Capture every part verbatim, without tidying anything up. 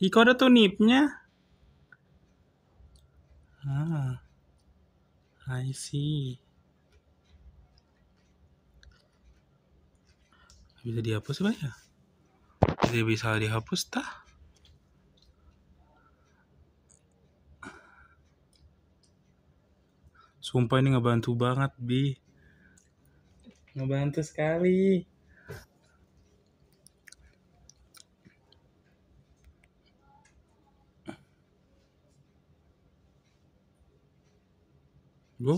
Iko ada tuh nipnya. Ah, I see. Bisa dihapus apa ya? Tidak bisa dihapus tah? Sumpah ini ngebantu banget, Bi. Ngebantu sekali. Bu.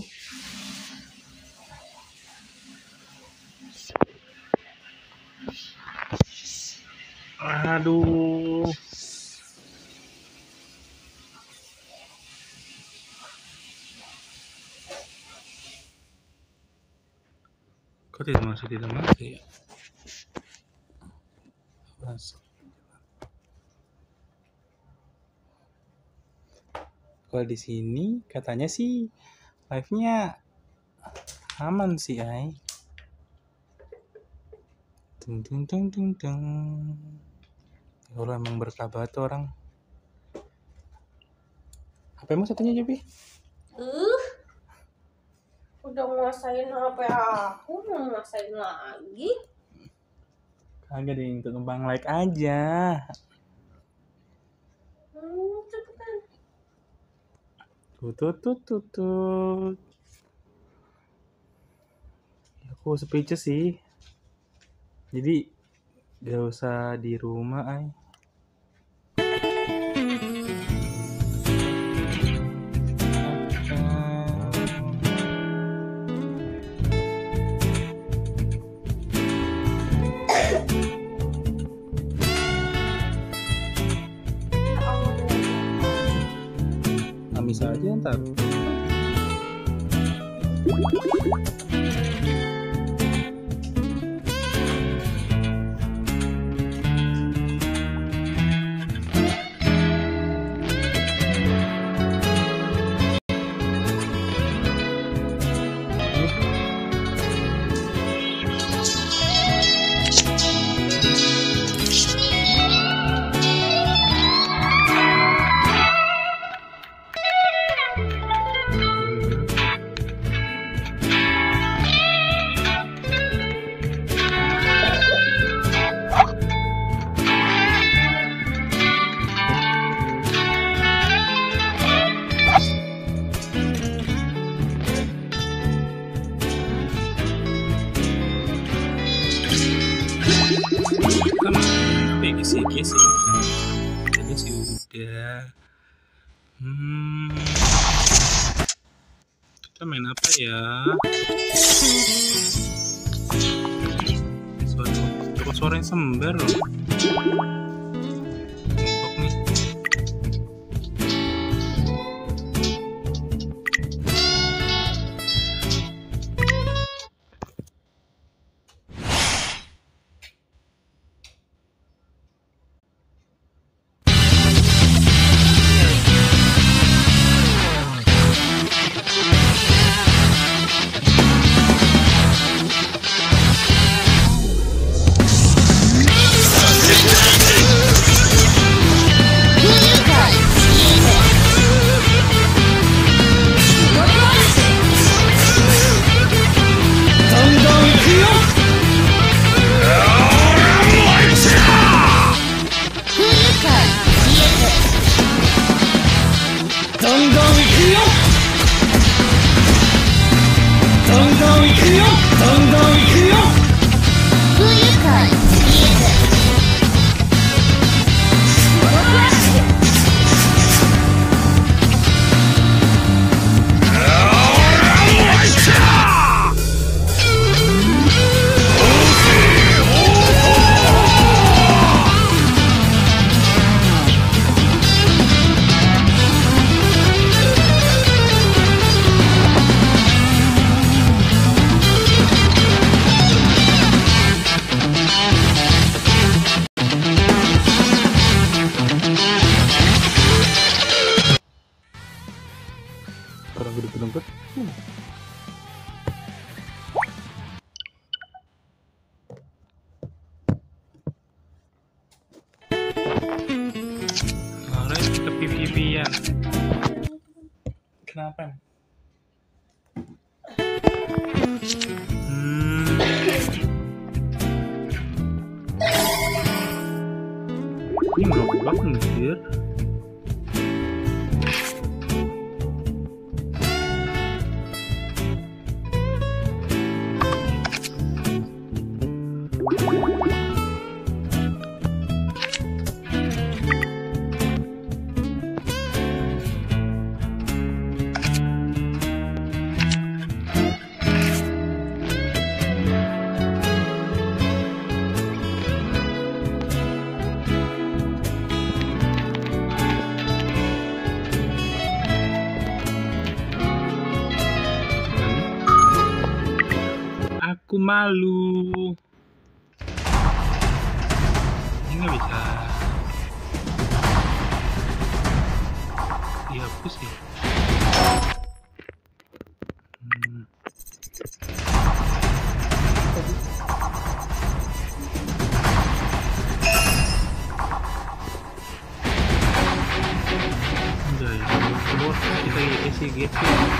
Aduh. Kok tidak masuk tidak masuk ya? Masuk. Kalau di sini katanya sih live-nya aman sih, ay. Tung tung tung tung tung. Kalau emang berkabar tuh orang. H P-mu satunya aja, Bi. Uh, udah nguasain H P aku, mau nguasain lagi. Kagak deh, untuk numpang like aja. Hmm, cepetan. Tutut tutut tutut. Aku speechless sih. Jadi gak usah di rumah, ay. Amis aja ntar. Kisi-kisi jadi sih udah. Hmm, kita main apa ya? Suara suara yang sember loh. Untuk nih. kepipi-pipian. Kenapa? Hmm. Ini ngeblok anjir. Aku malu. Ini nggak bisa dihapus ya. Hmm. Enggak ya, bos kita isi gitu.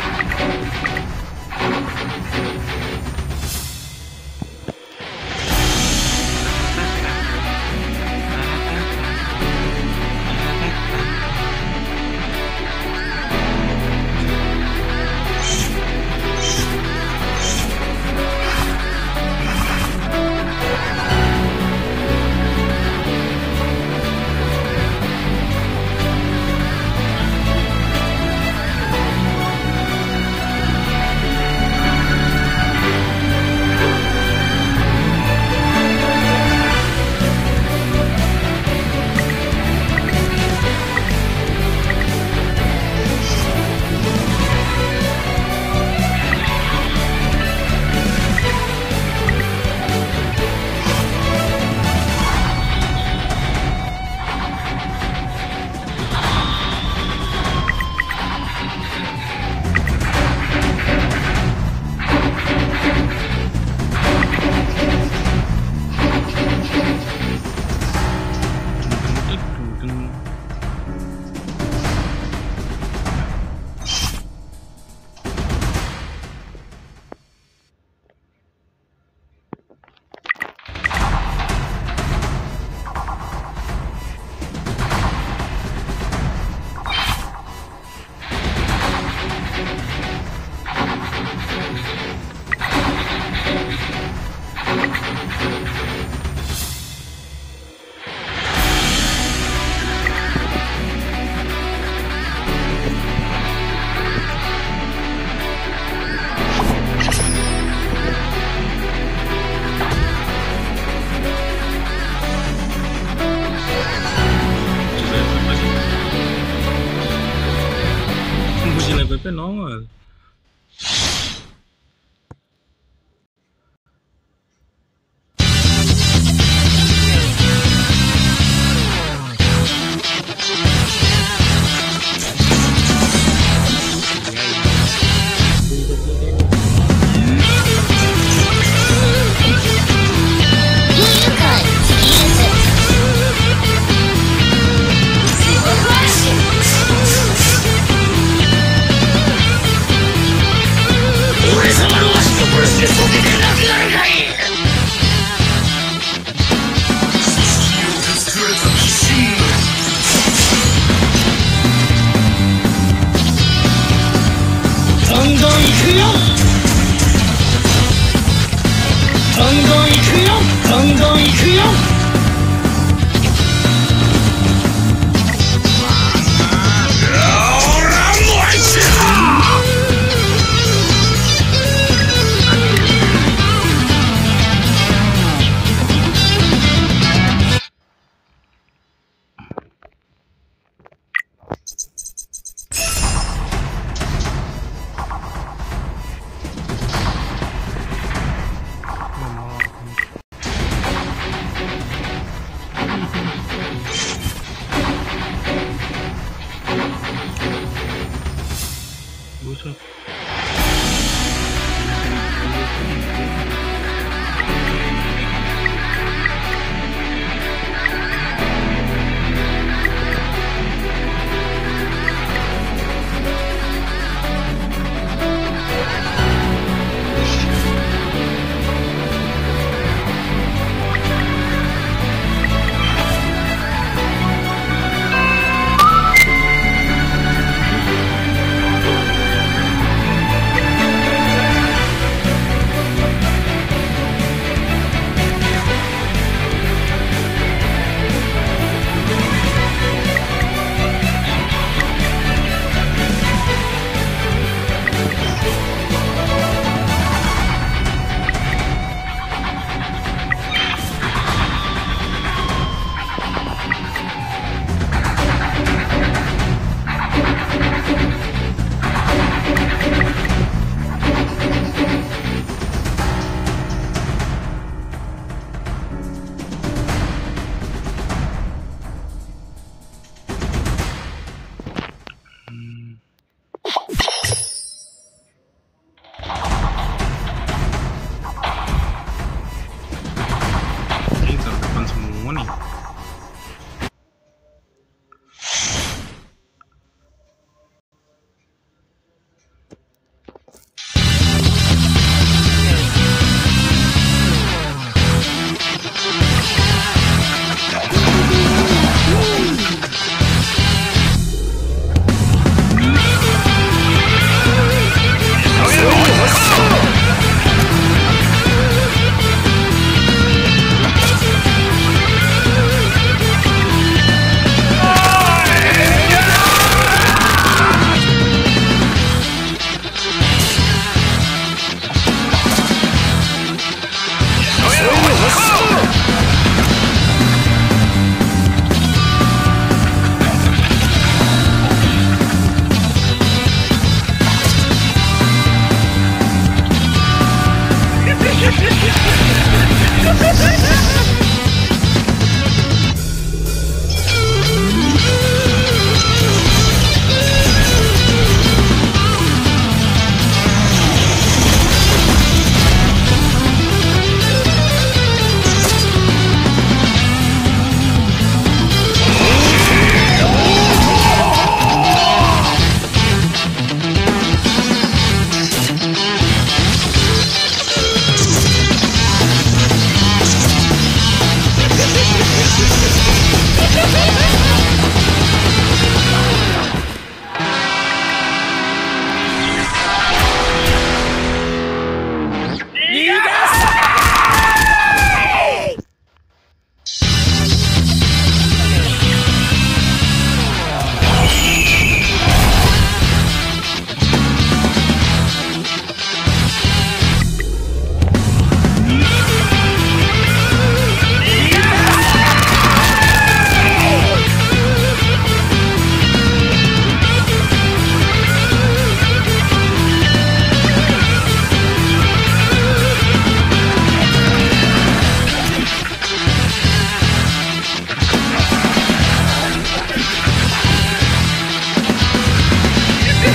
Lipe nongol.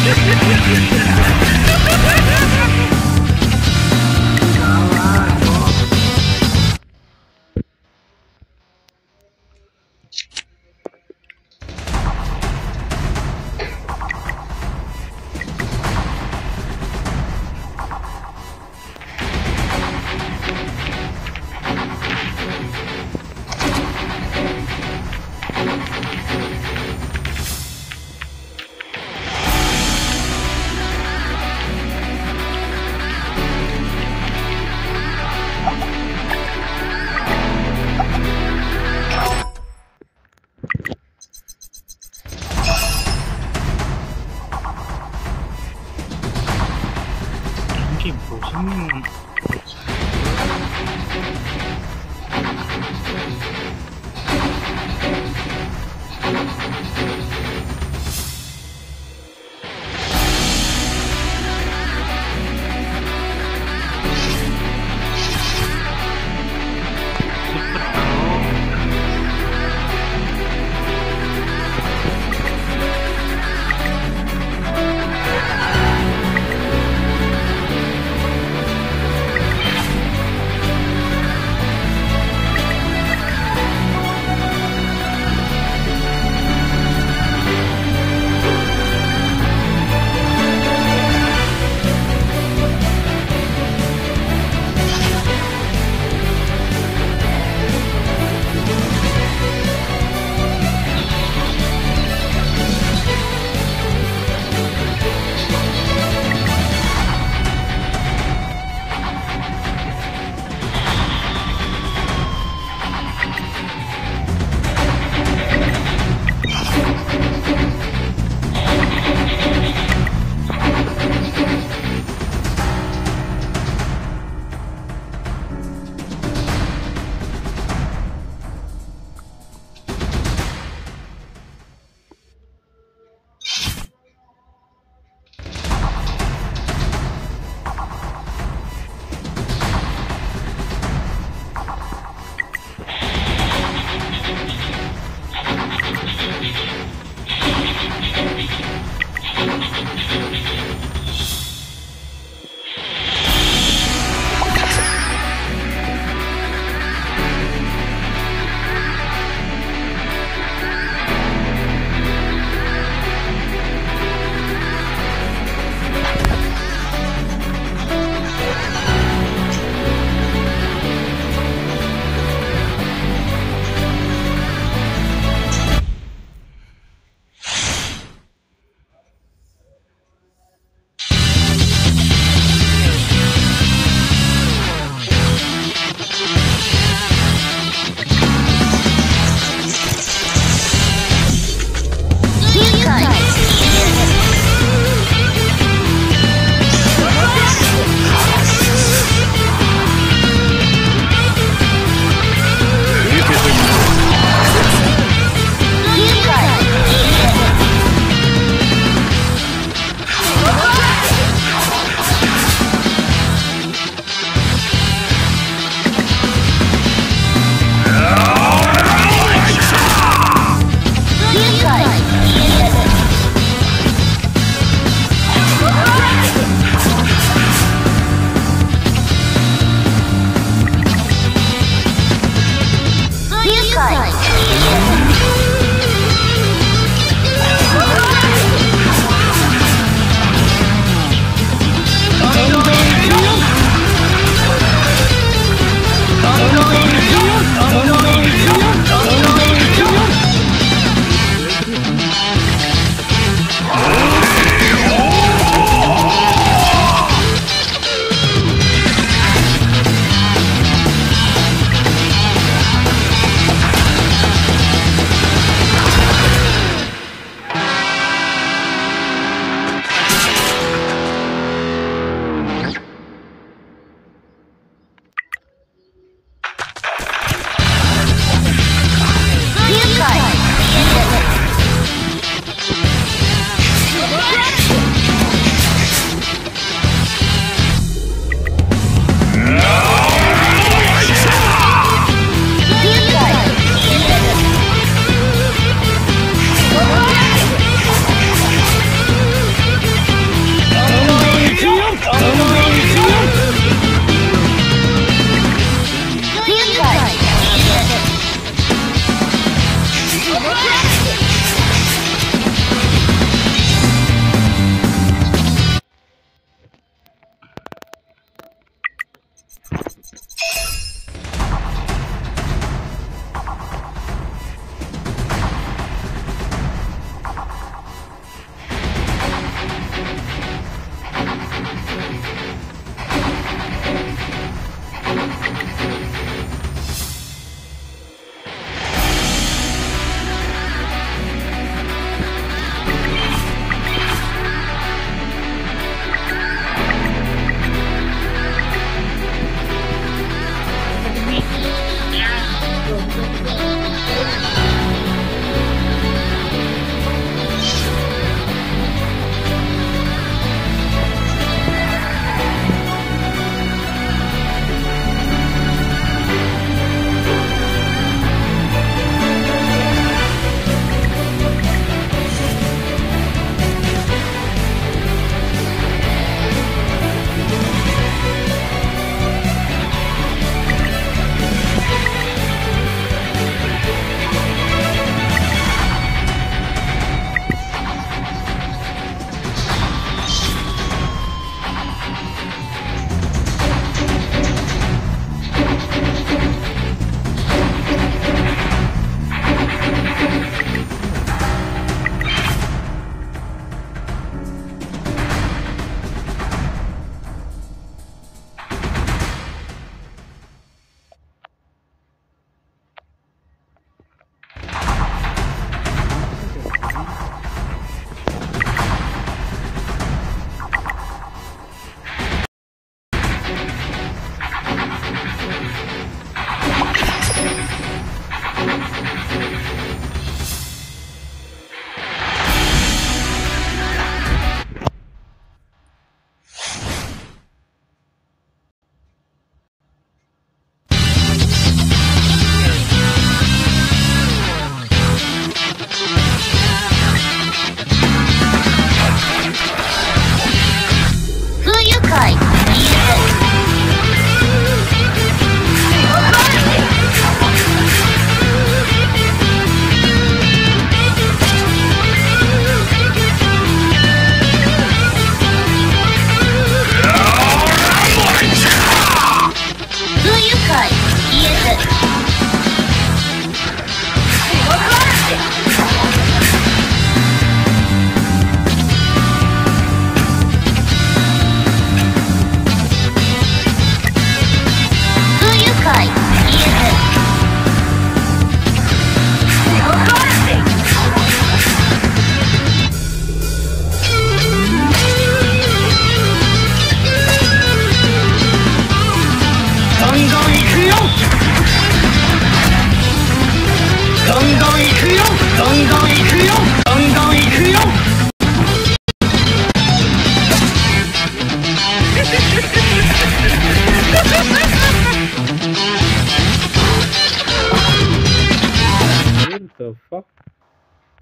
이게 무슨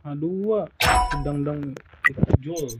dua sedang dang jol.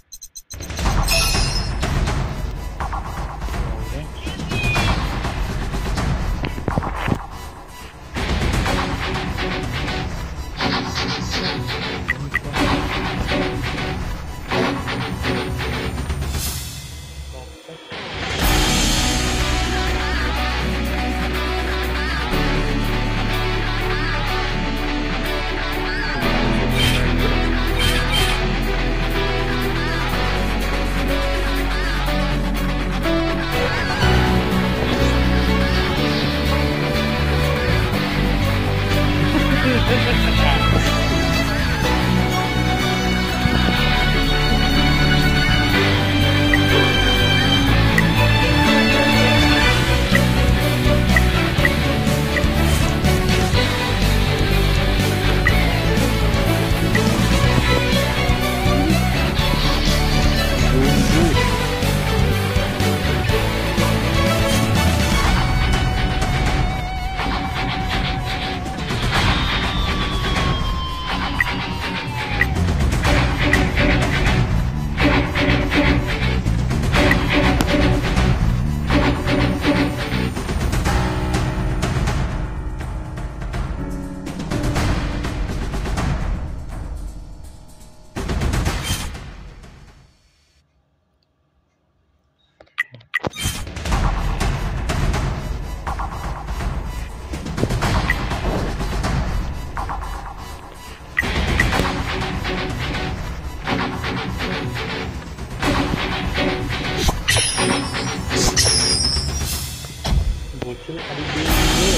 Bocil tadi dulu.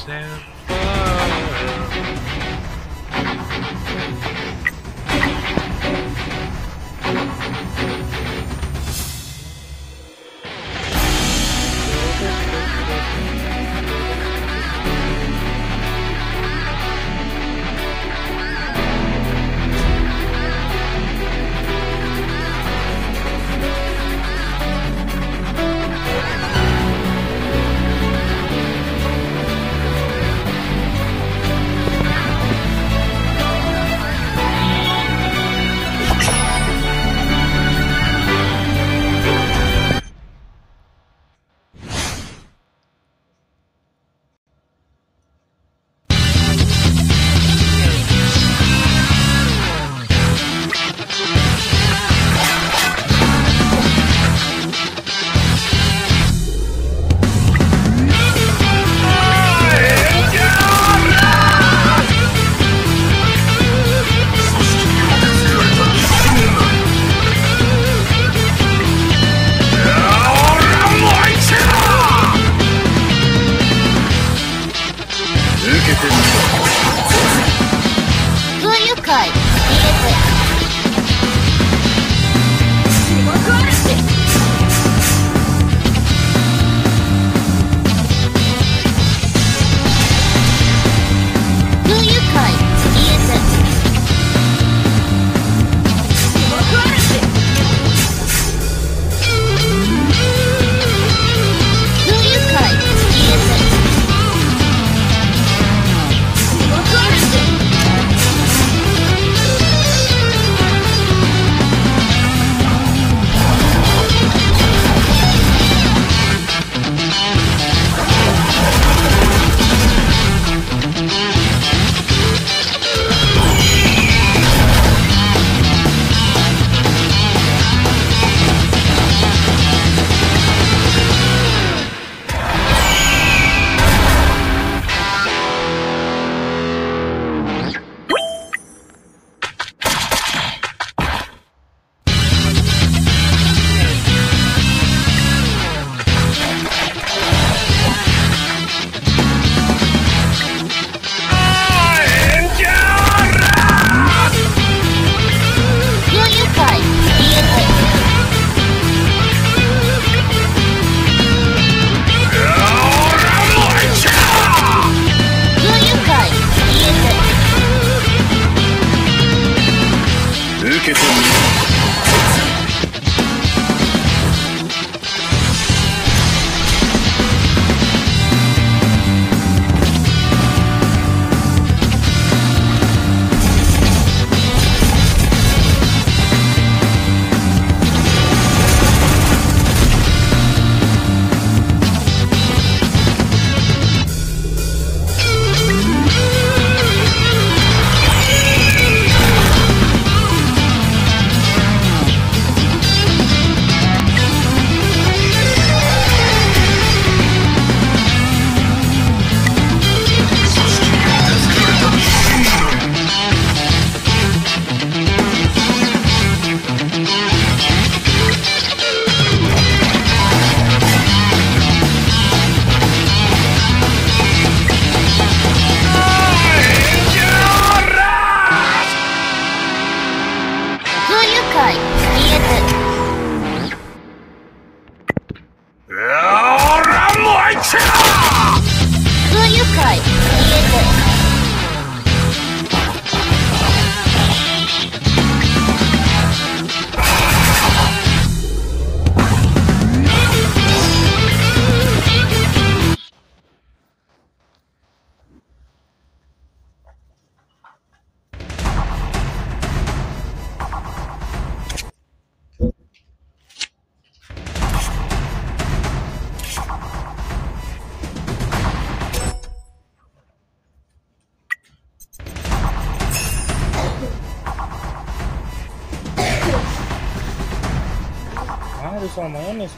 Harus sama mayones.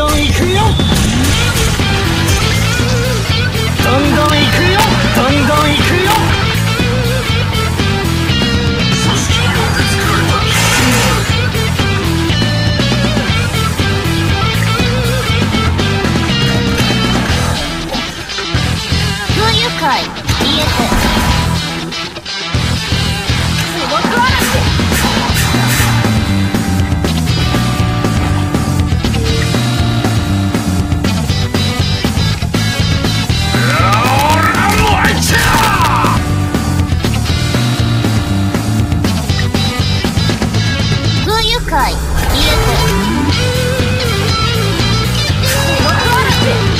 どん行くよ。どんどん行くよ。どんどん行くよ。 不愉快リエテすごく嵐不愉快リエテすごく嵐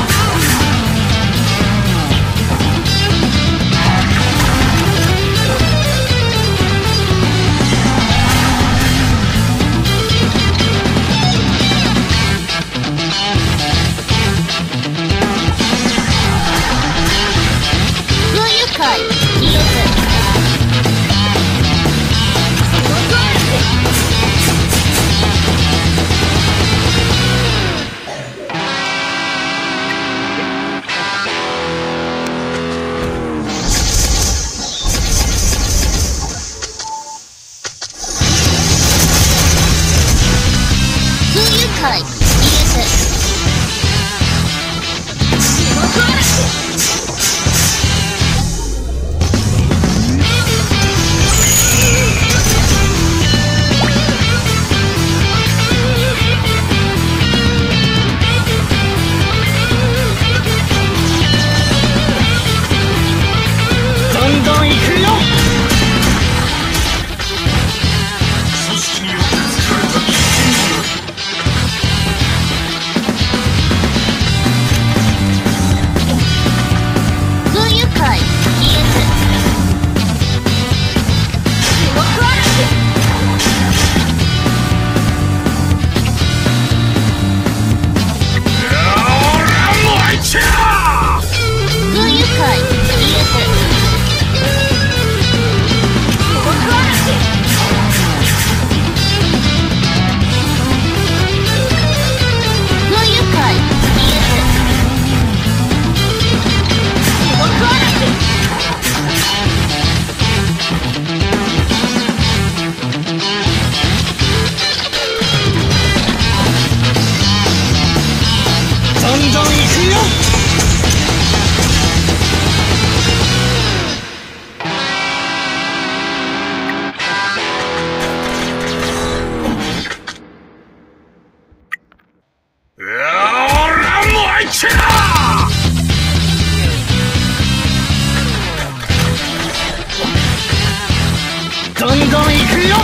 どんどん行くよ。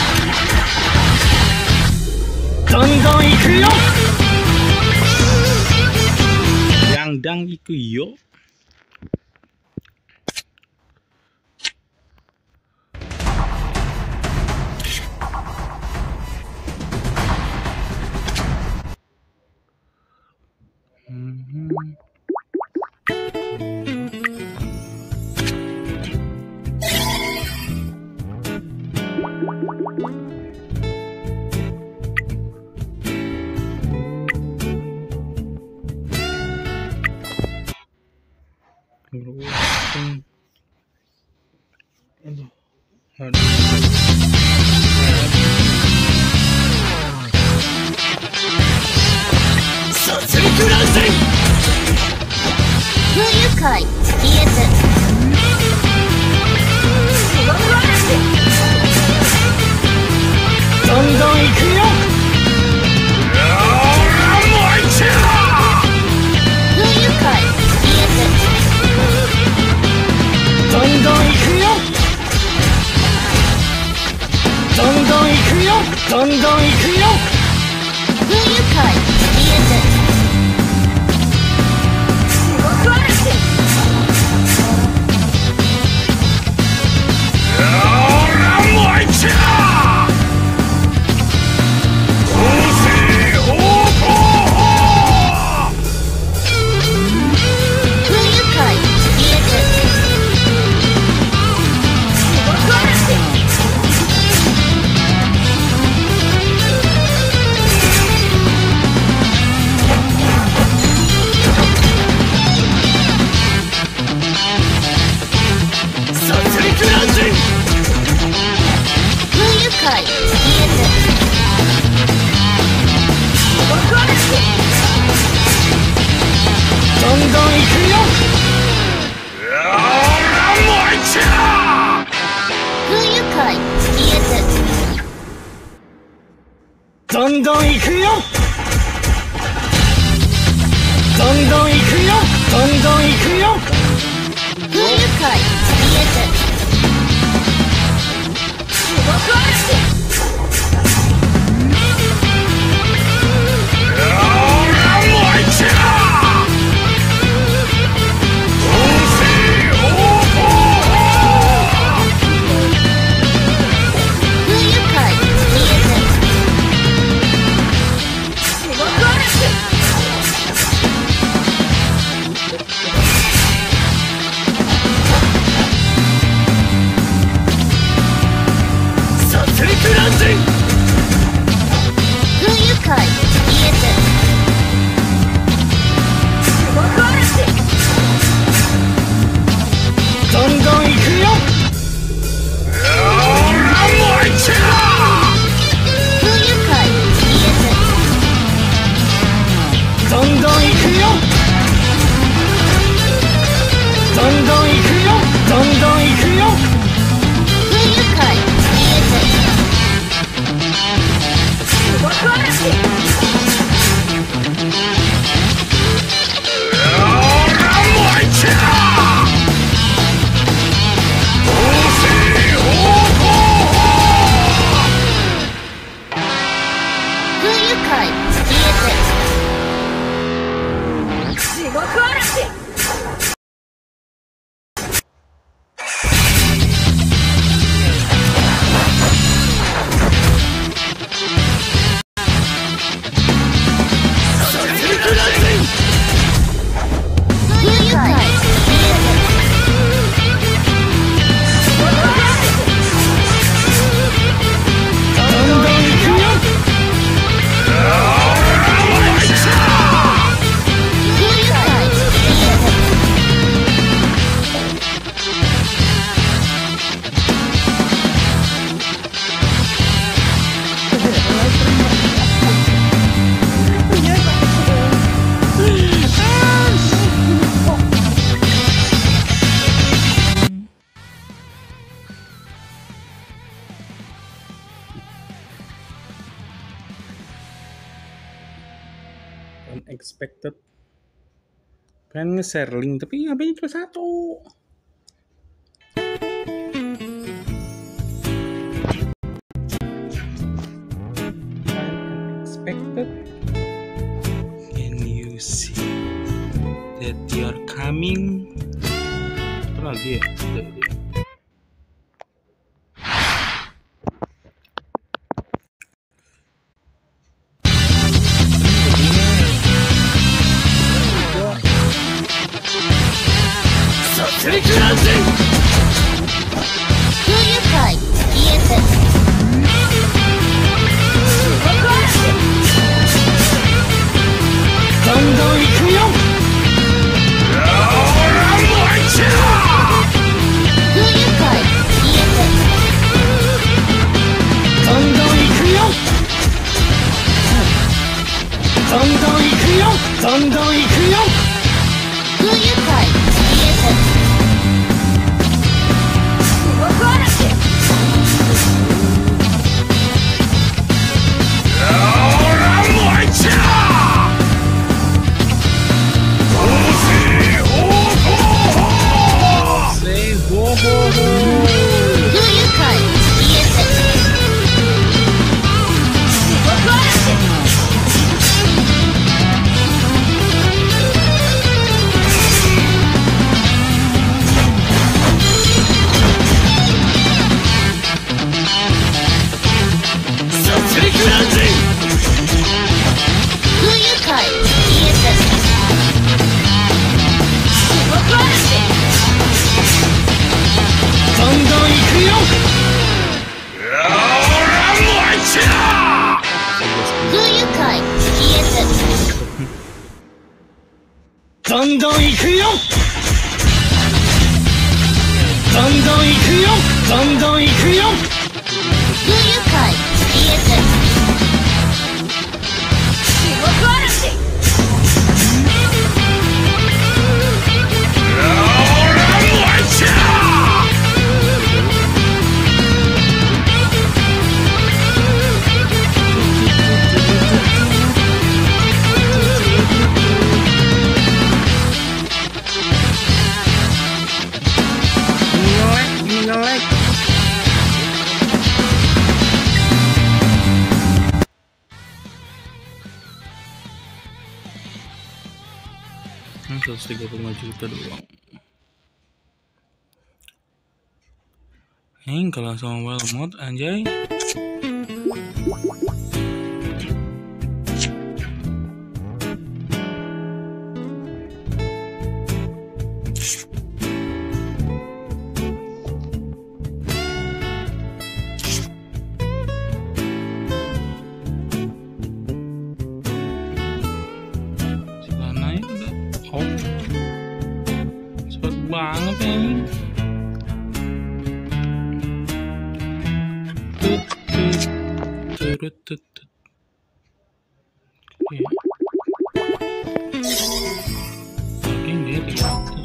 どんどん行くよ。だんだん行くよ。 不愉快リエテどんどん行くよ。 不愉快リエテどんどん行くよ。どんどん行くよ。どんどん行くよ。 不愉快リエテど快消えずどんどん行くよ。 不愉快消えずどんどん行くよ。どんどん行くよ。どんどん行くよ。 不愉快消えず unexpected. Pengen nge-share link tapi H P-nya cuma satu. Unexpected. Can you see that you're coming? Apa lagi ya? seratus tiga puluh lima juta doang. Heng, kalau sama well mod anjay. Banget ini. Tut tut tut tut tut. Oke, dia tiga ratus.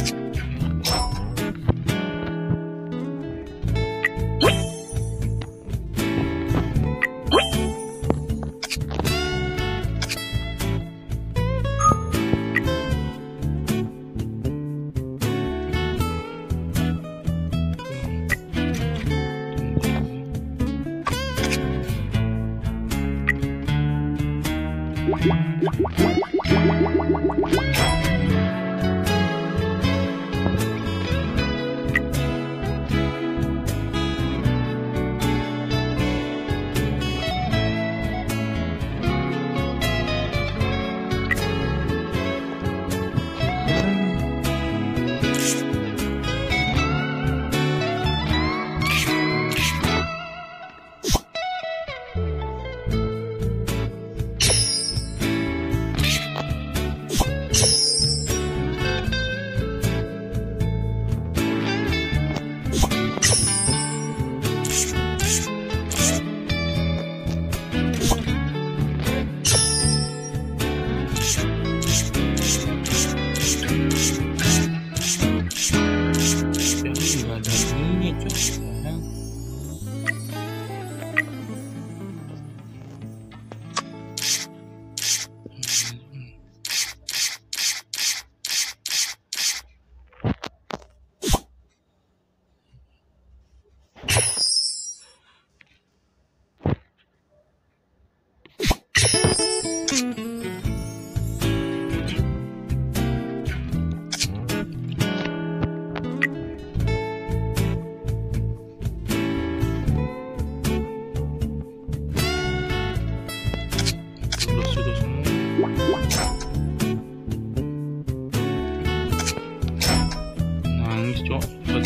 Nangis cok,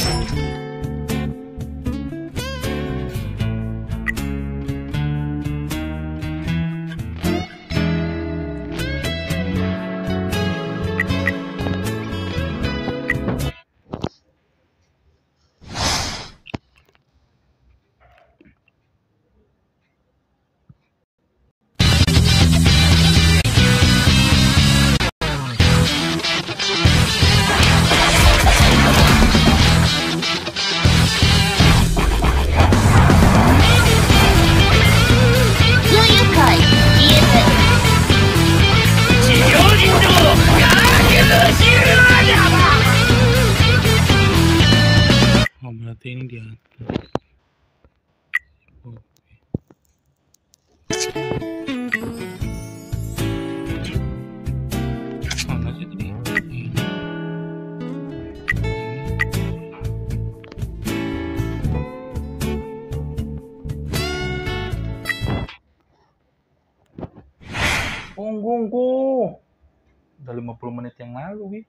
oh berarti ini dia. Oh. Mana sih tadi? Ini. Punggungku. Udah lima puluh menit yang lalu, Wi.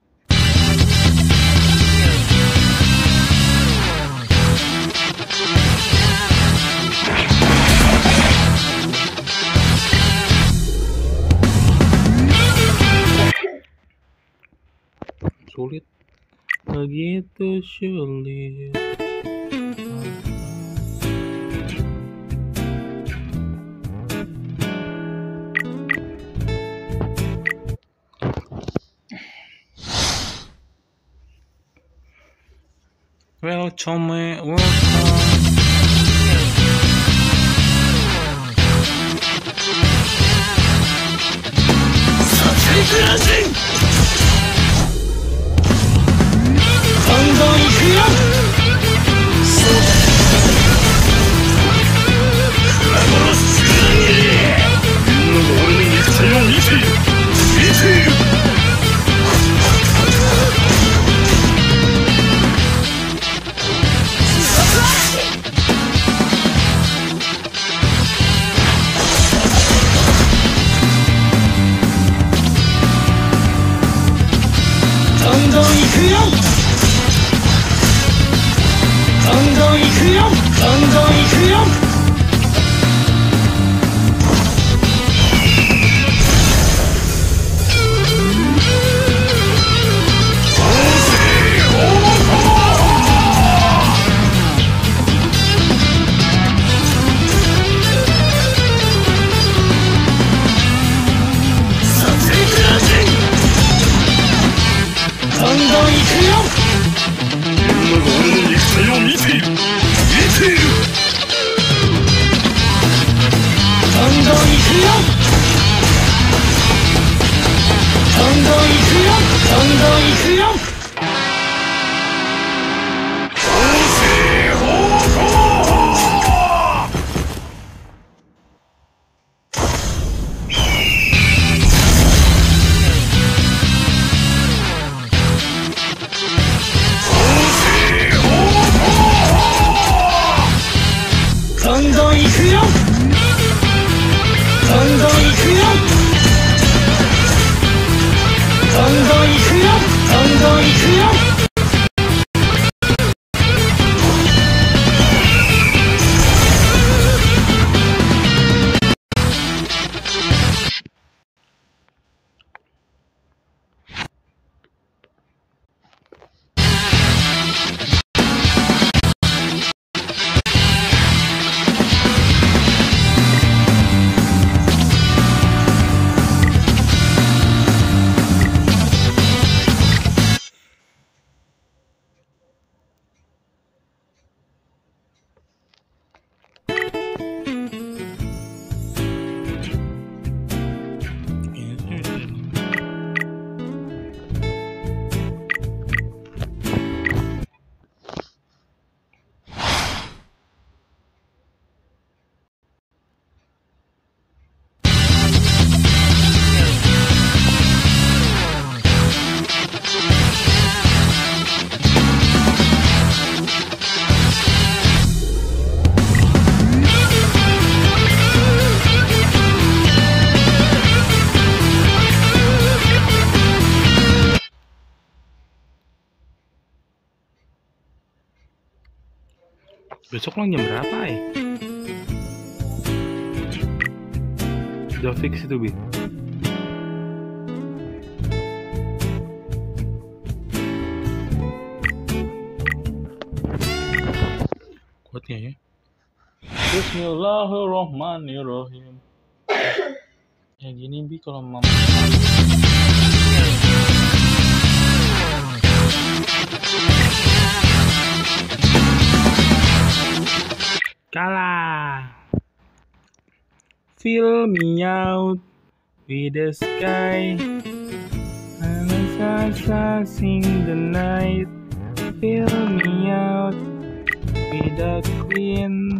Sulit, begitu sulit. Hello, Chome, welcome. Besok lang jam berapa ya? Udah fix itu, Bi. Kuatnya ya. Bismillahirrahmanirrahim. Ya gini, Bi, kalau mama kalah. Fill me out with the sky, Anastasia sing the night. Fill me out with the queen.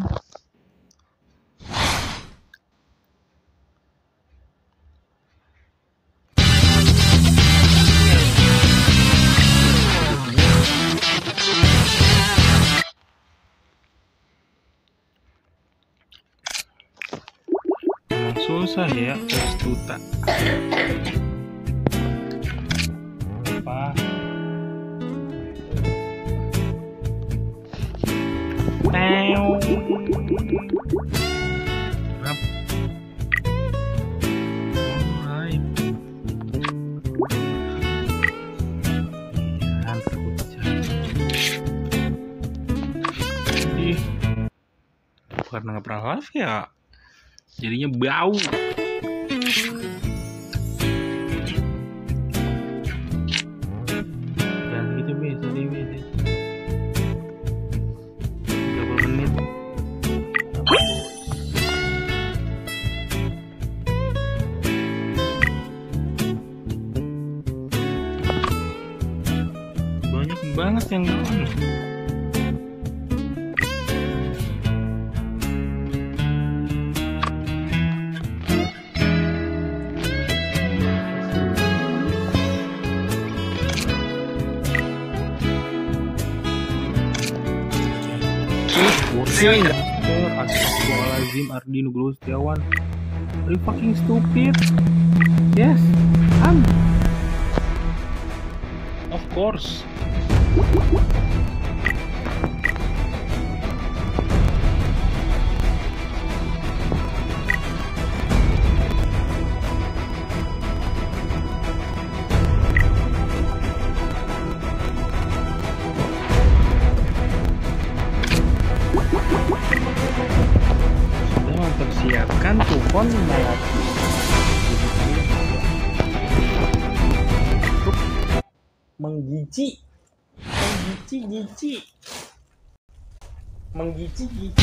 Susah ya, prostituta. Apa? Pew. Rap. Alright. Ih, karena nggak pernah live ya. Jadinya bau. Jangan gitu, Be, sorry, Be. banget yang doang. Astagfirullahaladzim, Ardi Nugroho Setiawan. Are you fucking stupid? Yes, I'm. Of course. Sudah mempersiapkan kupon malah menggici, menggici, gici, menggici, gici.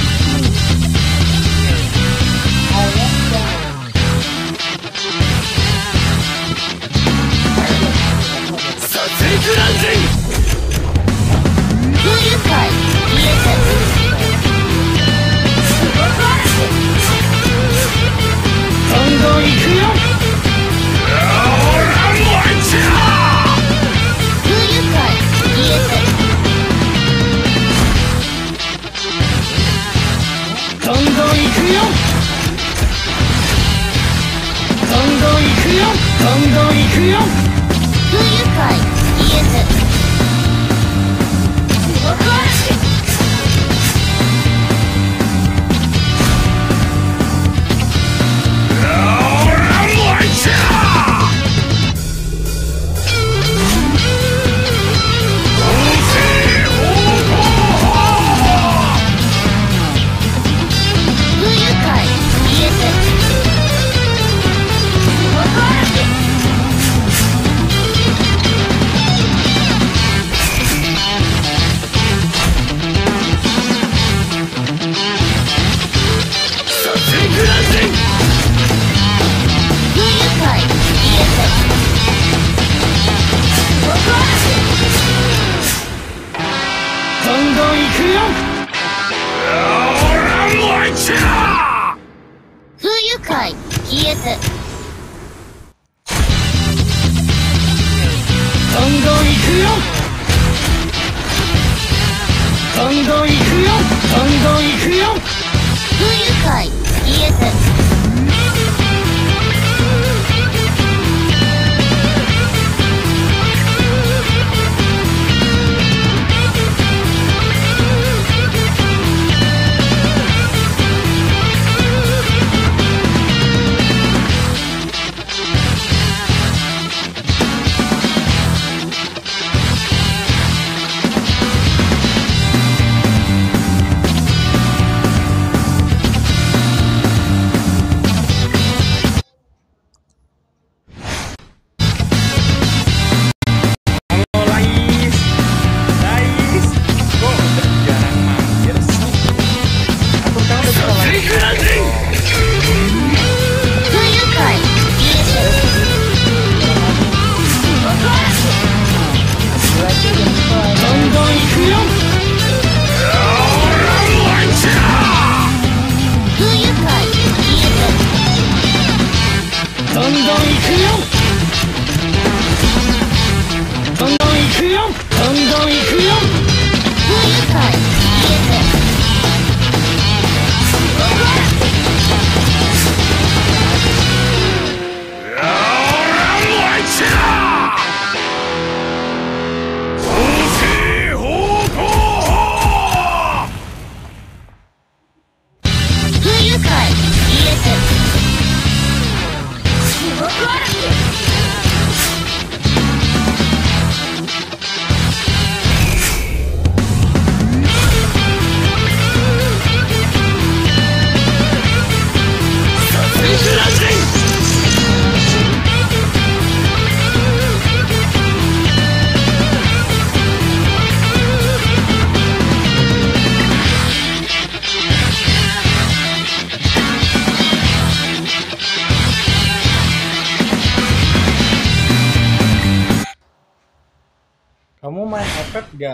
mepet gak?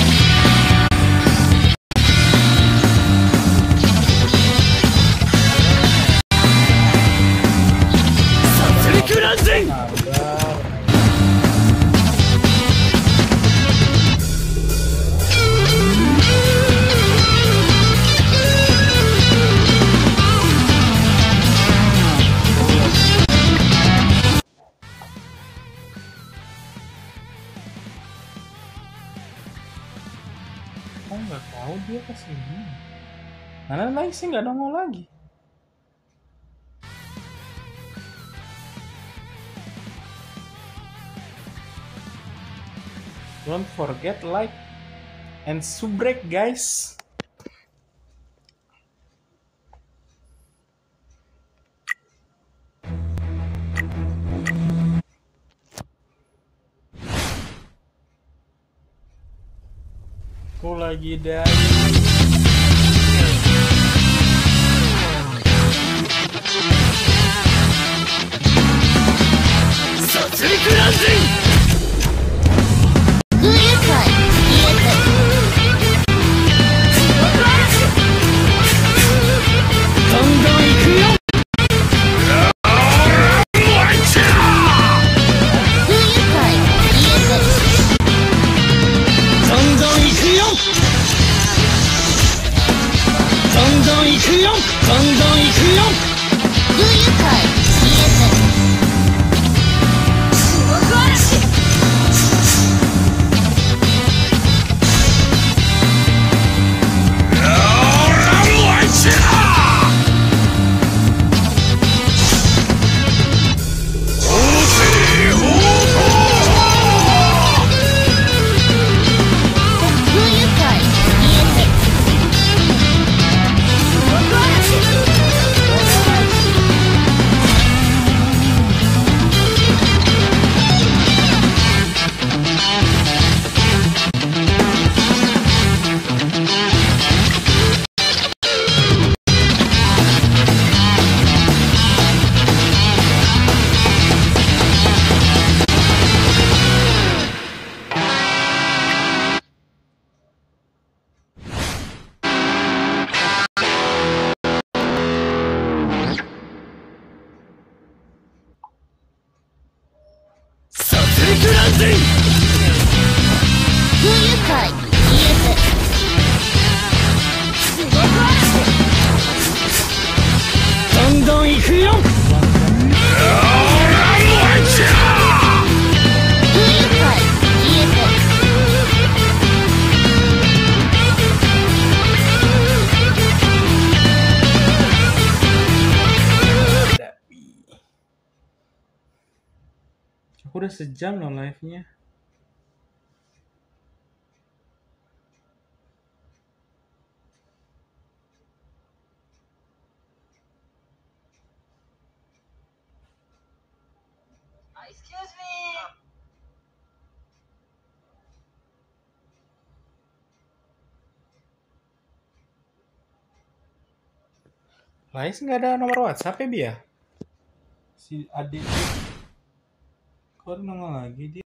Oh nggak tahu dia kesini. Mana lagi sih nggak nongol lagi. Don't forget like and subrek guys. Aku lagi dari Aku udah sejam loh live-nya. Excuse me. Lais nggak ada nomor WhatsApp ya, Bia? Si adik kok nongol lagi dia?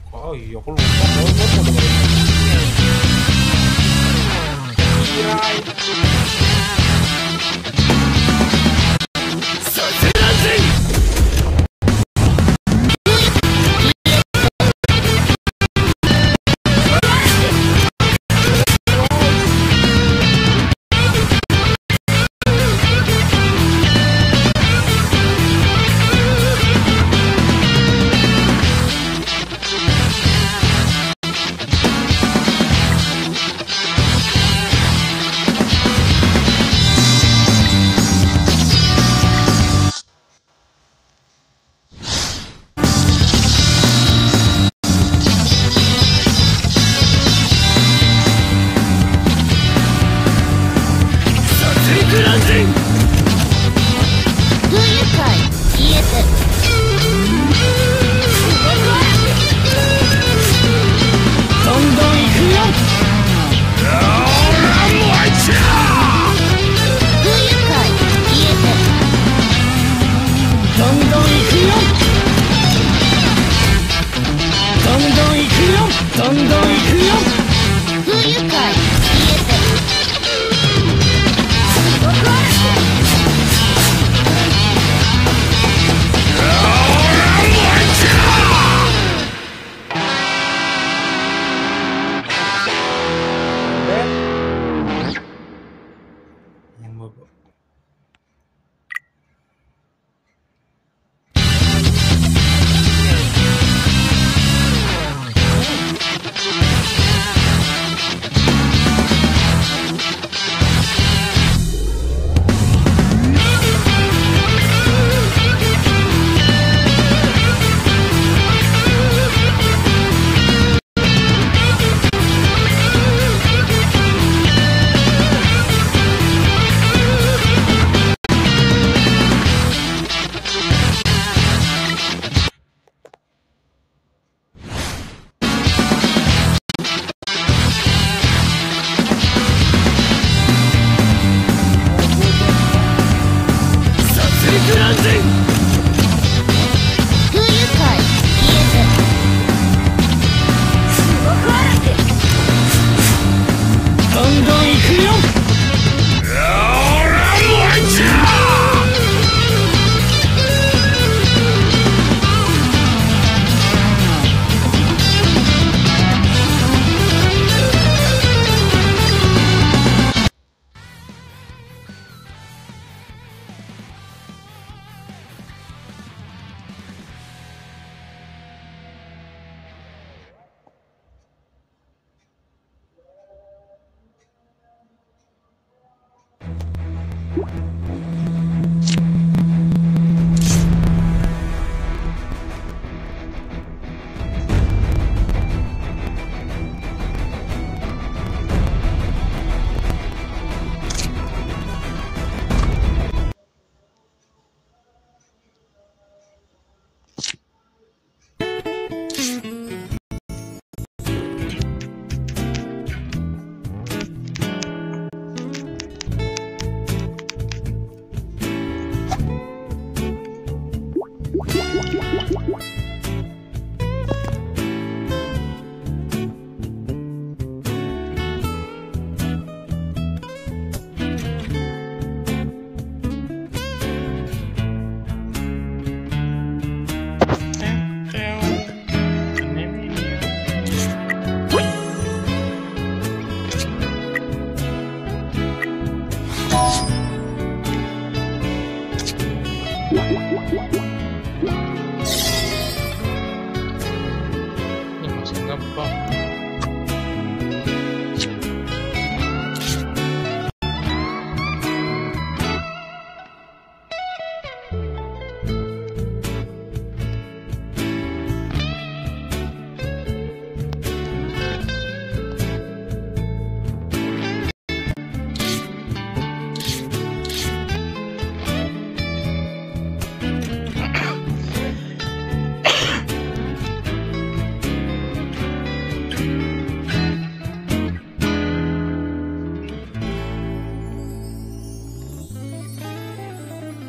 Oh iya, aku lupa. Kalau gue mau dengerin.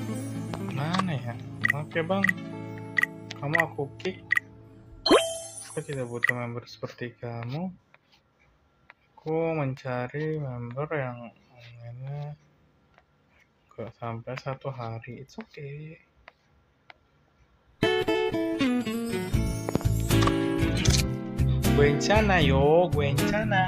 Oke bang, kamu aku kick. Aku tidak butuh member seperti kamu. Aku mencari member yang mainnya gak sampai satu hari. It's okay. 괜찮아 yo, 괜찮아.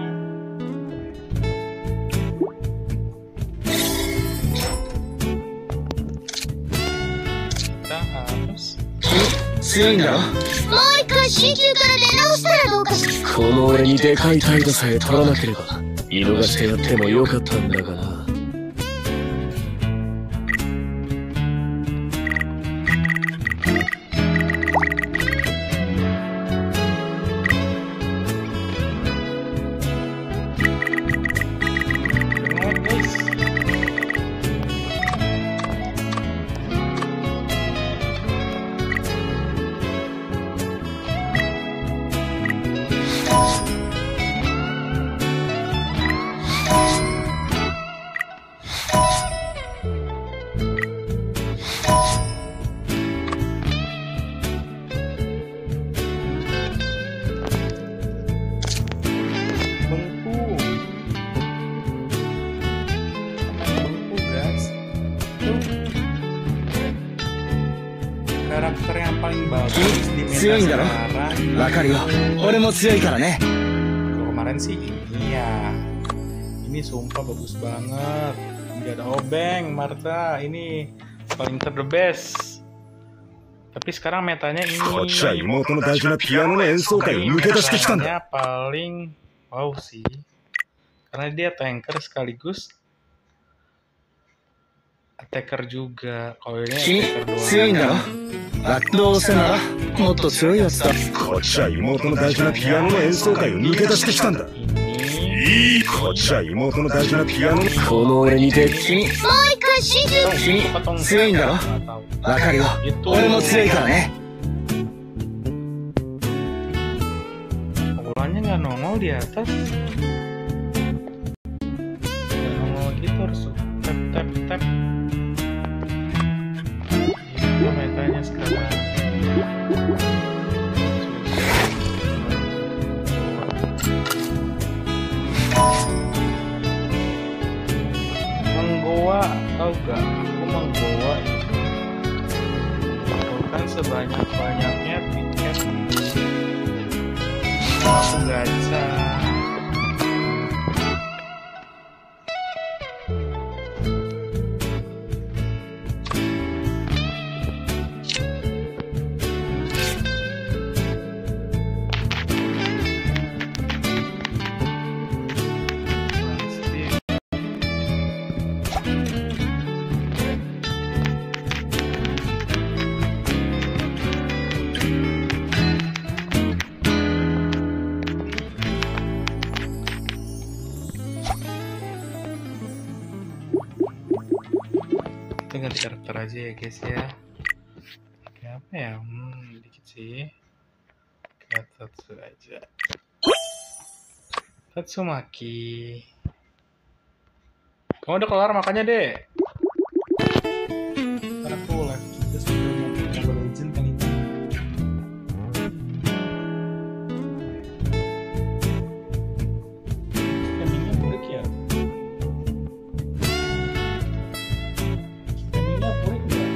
Kita harus 強いんだろ。 もう一回新旧から出直したらどうかしら。 この俺にでかい態度さえ取らなければ見逃してやってもよかったんだがな。 karakter yang paling bagus di meta 強いんだろ。 sekarang. わかるよ。俺も強いからね。 Kalau kemarin sih ini ya. Ini sumpah bagus banget. Nggak ada obeng, Marta. Ini paling ter the best. Tapi sekarang metanya ini. こっちは妹の大事なピアノの演奏会を抜け出してきたんだ。 Metanya paling wow sih. Karena dia tanker sekaligus attacker juga. Kalau ini 君 attacker doang. 強いんだろ。あどうせならもっと強いやつだ。こっちは妹の大事なピアノの演奏会を抜け出してきたんだ。 Ini こっちは妹の大事なピアノのこの俺にで君もう一回新旧。 君 atau enggak, 強いんだろ。 nggak tahu. わかるよ。俺も強いからね。 Bolanya nggak nongol di atas. Nggak nongol gitu, harus tap tap tap. Itu metanya sekarang. Menggoa, tau gak? Aku menggoa itu. Kan sebanyak-banyaknya tiket. Aku gacha. Pasti. Kita ganti karakter aja ya guys ya. Kayak apa ya? Hmm, dikit sih. Kayak Tatsu aja. Tatsumaki. Kamu udah kelar makannya deh. Ntar aku live juga sebelum Mobile Legends kan itu. Streamingnya break ya? Streamingnya break nggak?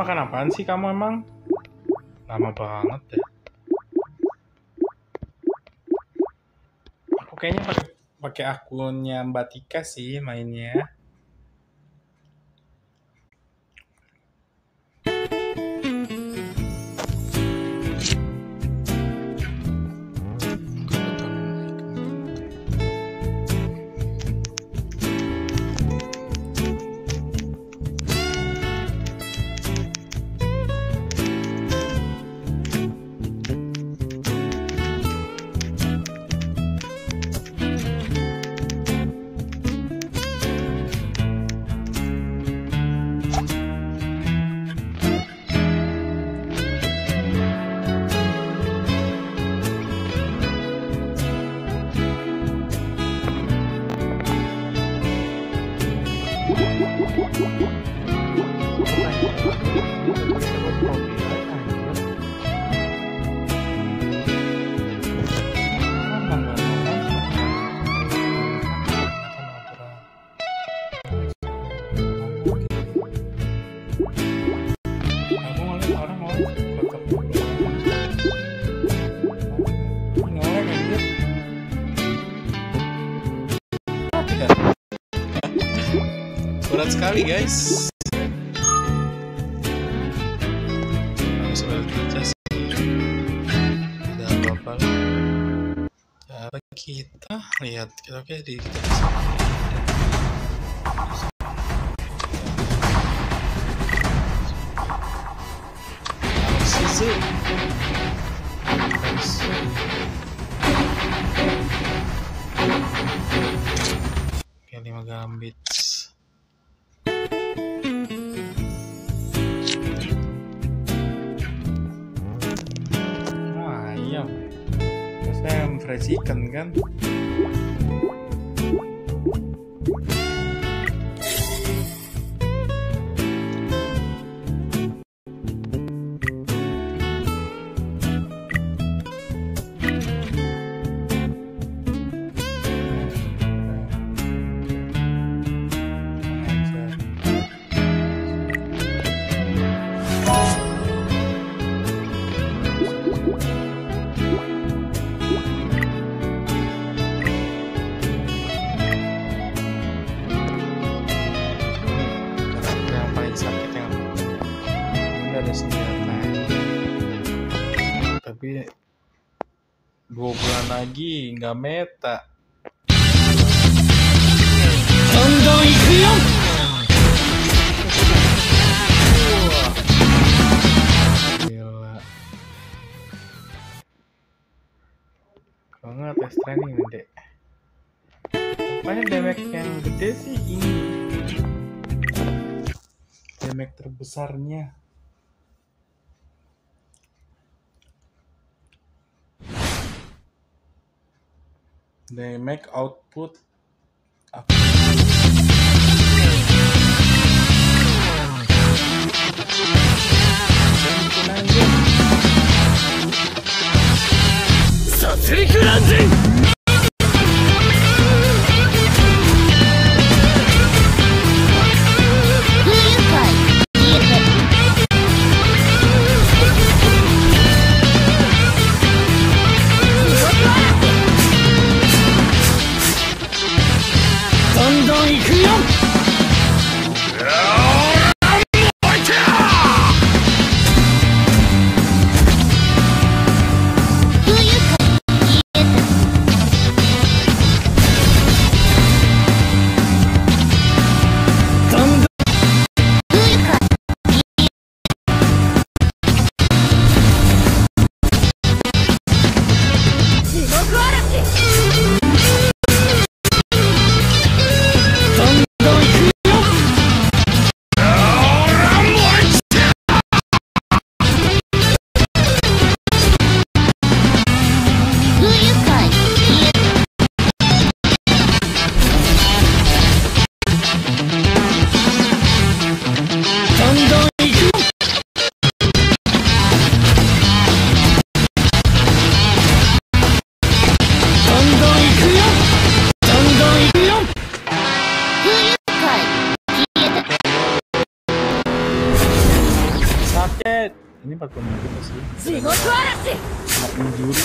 makan apaan sih kamu emang? Lama banget deh. Aku kayaknya pakai pakai akunnya Mbak Tika sih mainnya. Berat sekali guys. Harus baca sih. Tidak apa-apa lah. Cara kita lihat, kita oke di kita sisi. Oke, lima gambit. Saya fried chicken kan. Tapi dua bulan lagi nggak meta. Gila. Kalau nggak tes training nih dek. Rupanya damage yang gede sih ini. Damage terbesarnya. They make output apa? empat puluh menit sih. 地獄嵐 Nggak menjuri.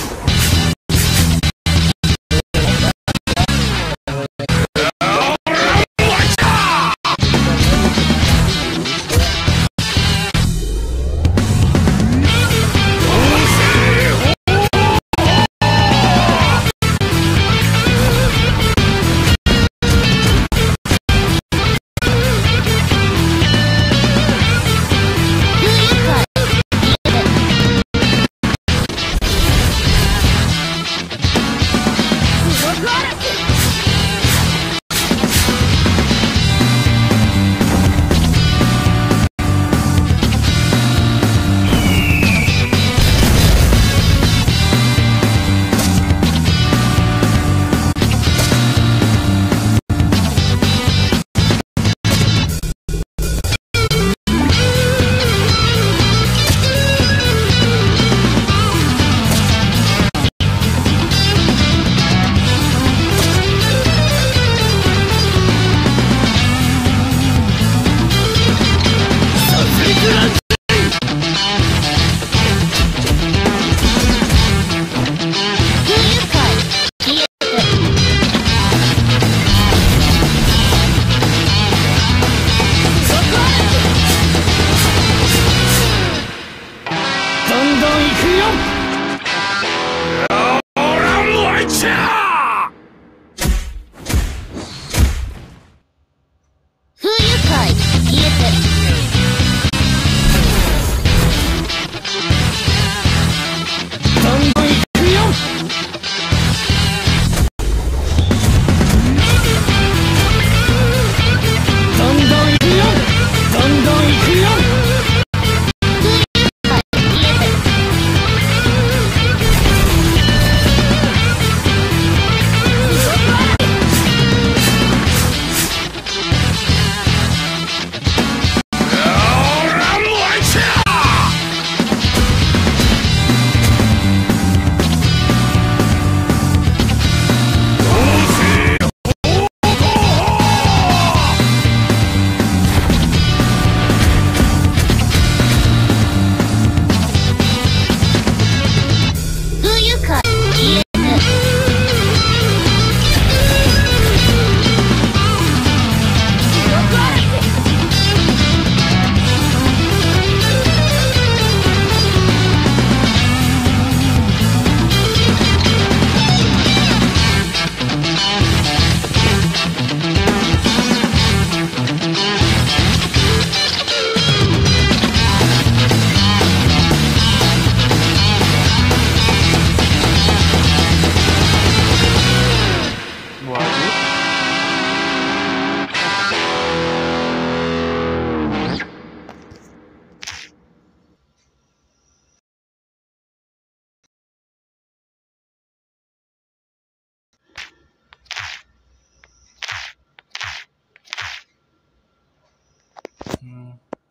Hmm.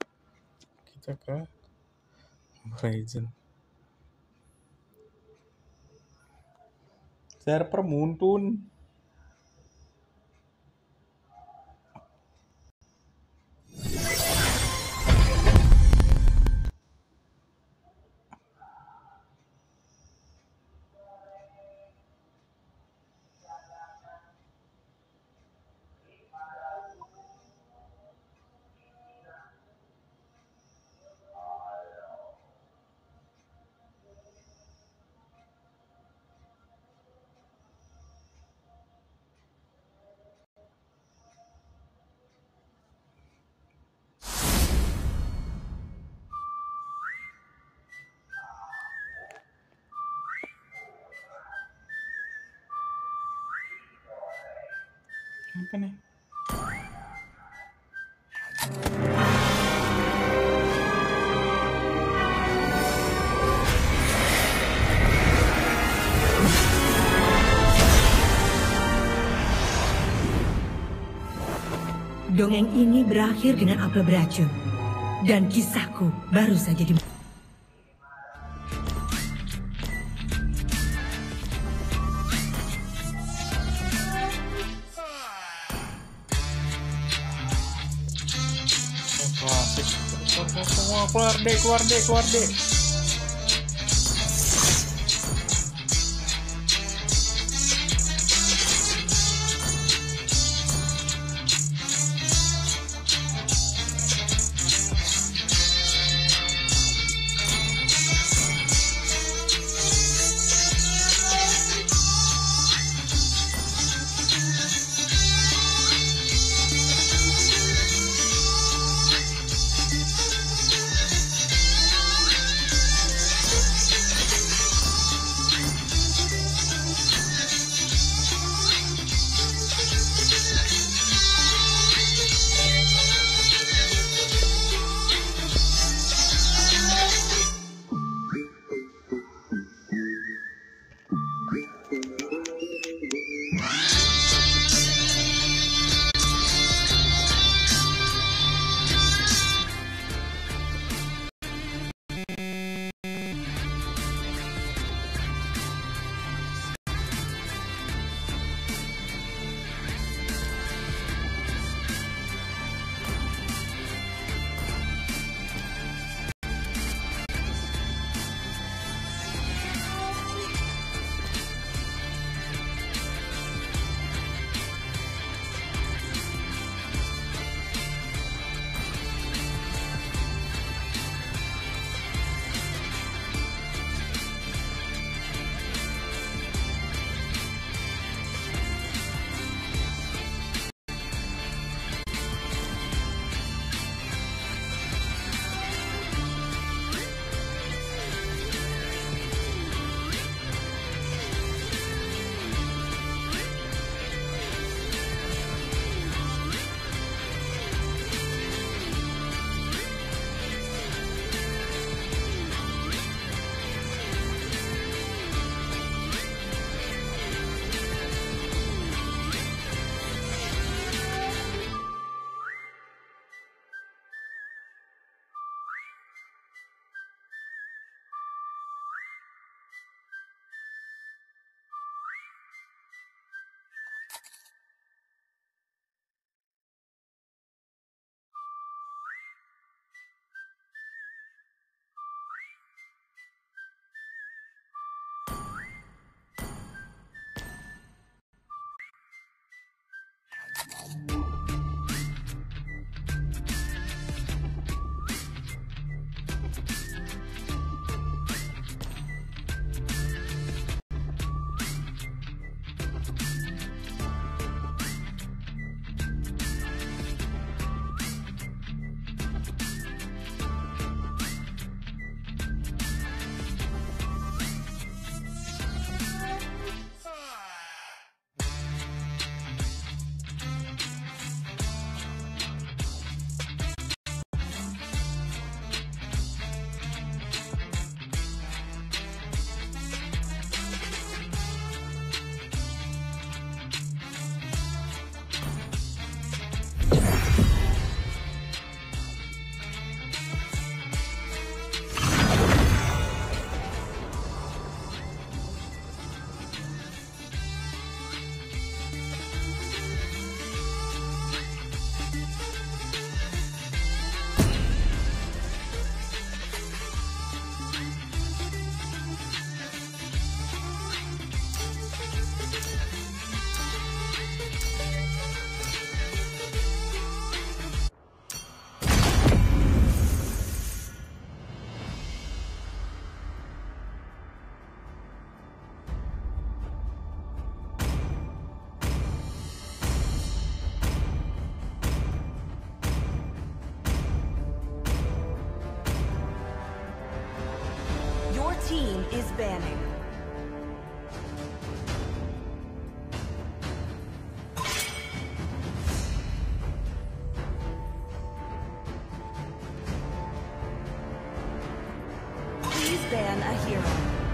Kita ke Horizon. Server muntun. Apa nih? Dongeng ini berakhir dengan apel beracun. Dan kisahku baru saja di... Klasik. Keluar deh, keluar deh, keluar deh. is banning. Please ban a hero.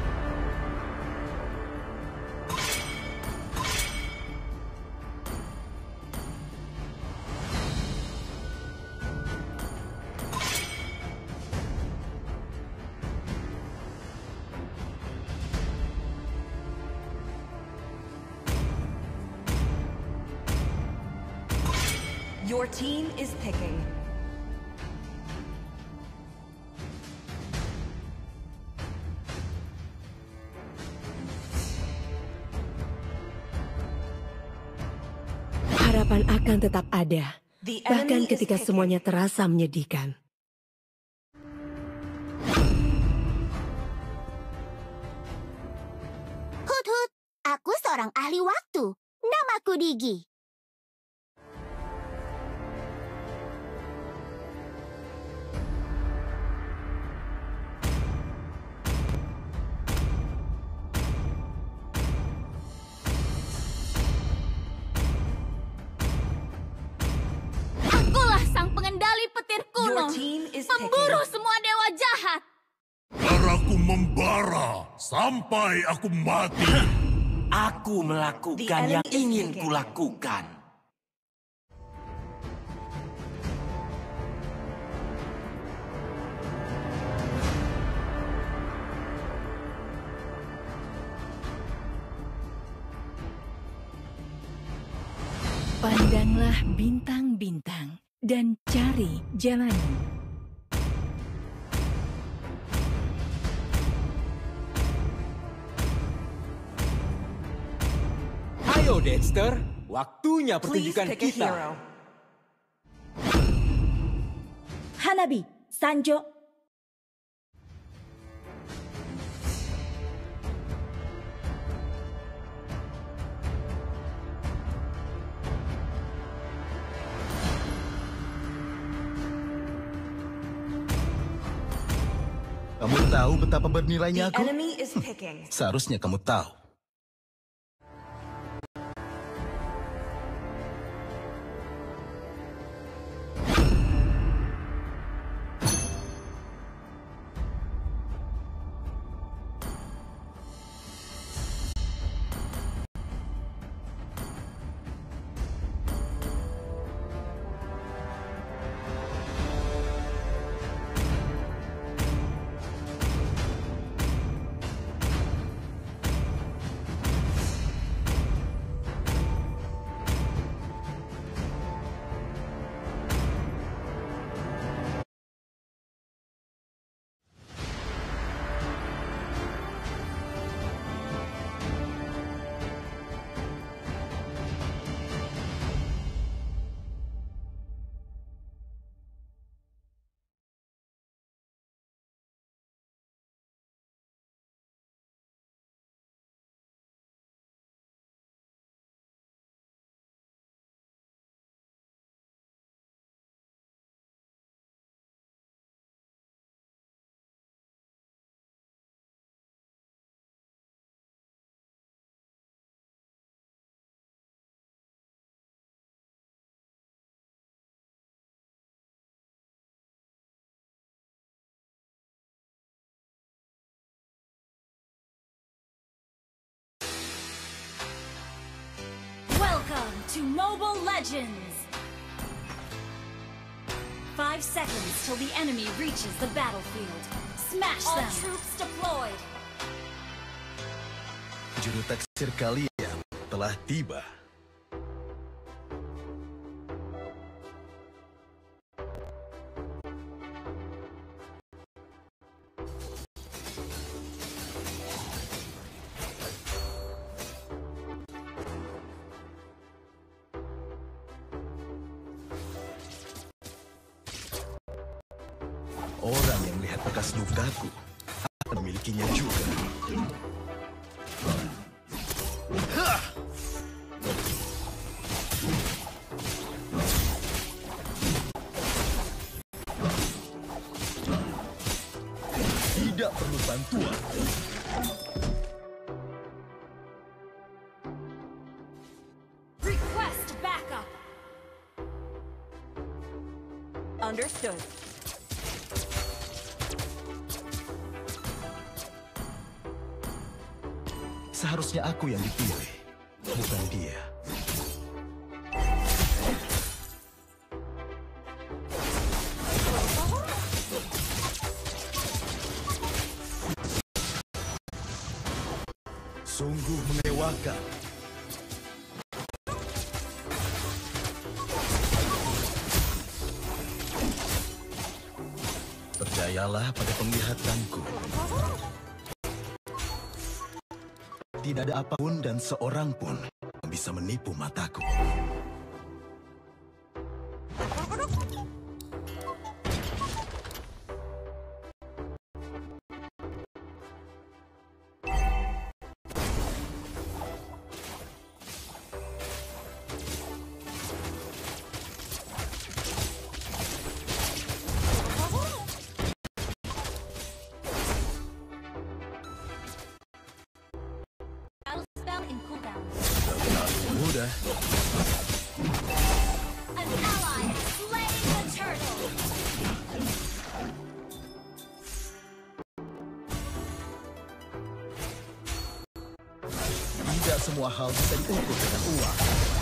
Your team is picking. Harapan akan tetap ada, The bahkan enemy is ketika picking. semuanya terasa menyedihkan. Hut hut, aku seorang ahli waktu. Namaku Digi. Akulah sang pengendali petir kuno, Your team is pemburu picking. semua dewa jahat. Darahku membara sampai aku mati. Aku melakukan The yang enemy is ingin picking. kulakukan. Pandanglah bintang-bintang dan cari jalanmu. Ayo Dexter, waktunya Please pertunjukan pick a kita. hero. Hanabi, Sanjo. Kamu tahu betapa bernilainya The aku? enemy is picking. Seharusnya kamu tahu. Welcome to Mobile Legends! Five seconds till the enemy reaches the battlefield. Smash them! All troops deployed! Juru taksir kalian telah tiba. Orang yang melihat bekas lukaku akan memilikinya juga. Tidak perlu bantuan. Understood. Seharusnya aku yang dipilih, bukan dia. Sungguh mengewakan. Percayalah pada penglihatanku. Tidak ada apapun dan seorang pun yang bisa menipu mataku. Battle spell in cooldown. Terlalu mudah. An ally has slain the turtle. Tidak semua hal bisa diukur dengan uang.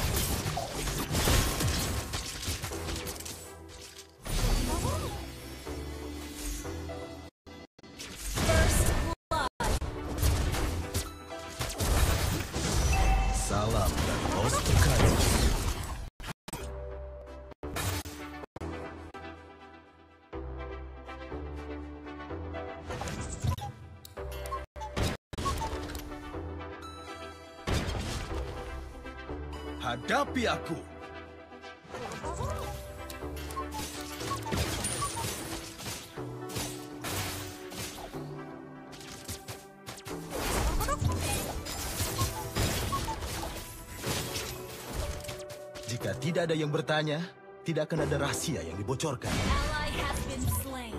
Salam dan bos berkali. Hadapi aku. Jika tidak ada yang bertanya, tidak akan ada rahasia yang dibocorkan. Ally has been slain.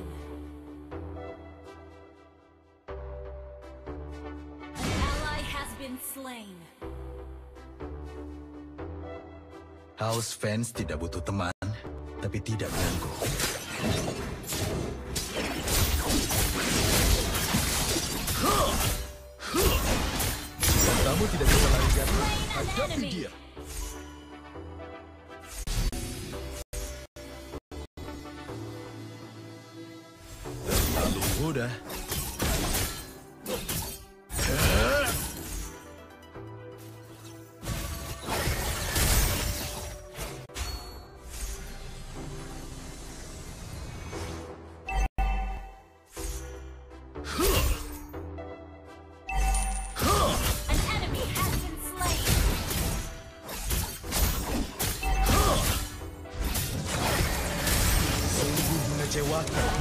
An ally has been slain. House fans tidak butuh teman, tapi tidak mengganggu. Jika kamu tidak bisa lari dari, hadapi dia. Terlalu mudah. An enemy has been slain. Sungguh mengecewakan.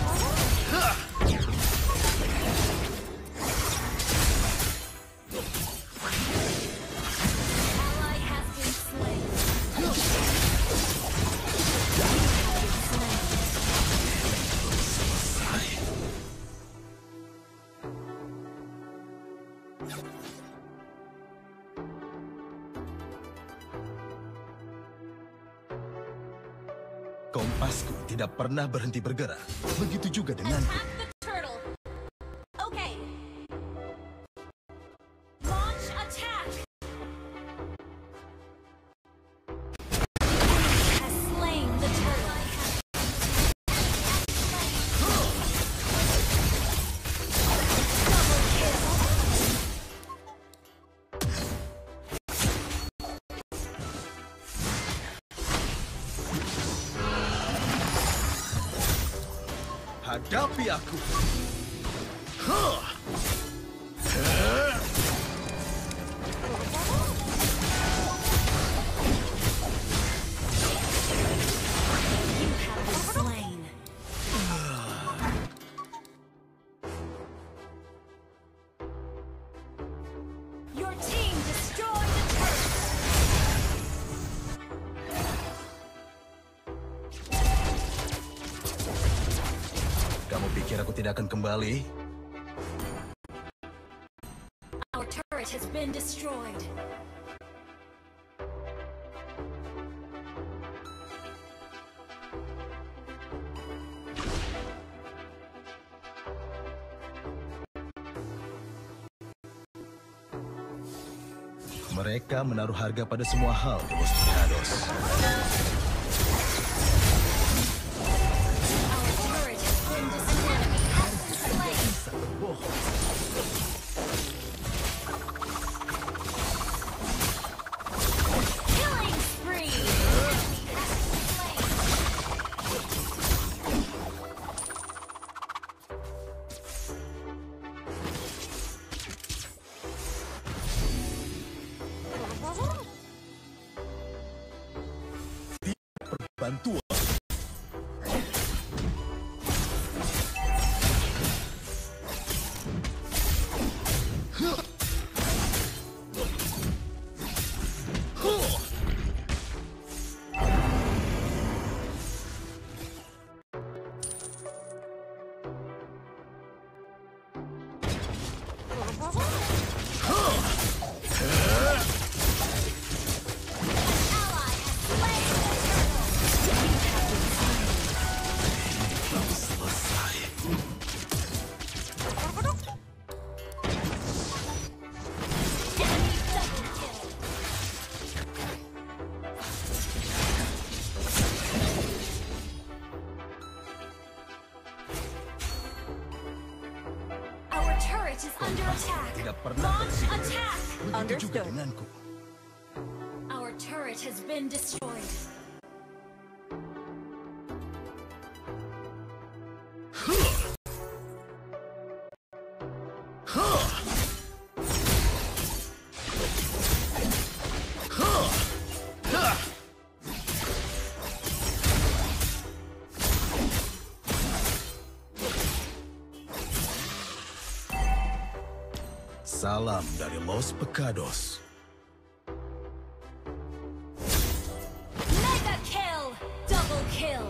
Ally has been slain. Kompasku tidak pernah berhenti bergerak. Begitu juga denganku. Attack the turtle. Okay. Launch attack. Has slain the turtle. Double kill. Hadapi aku. You have been slain. Your team destroyed the turtle. Kamu pikir aku tidak akan kembali? Our turret has been destroyed. Mereka menaruh harga pada semua hal di Los Pecados. Bantuan. Is under attack. Launch attack. Understood. Our turret has been destroyed. Salam dari Los Pecados. Mega kill! Double kill!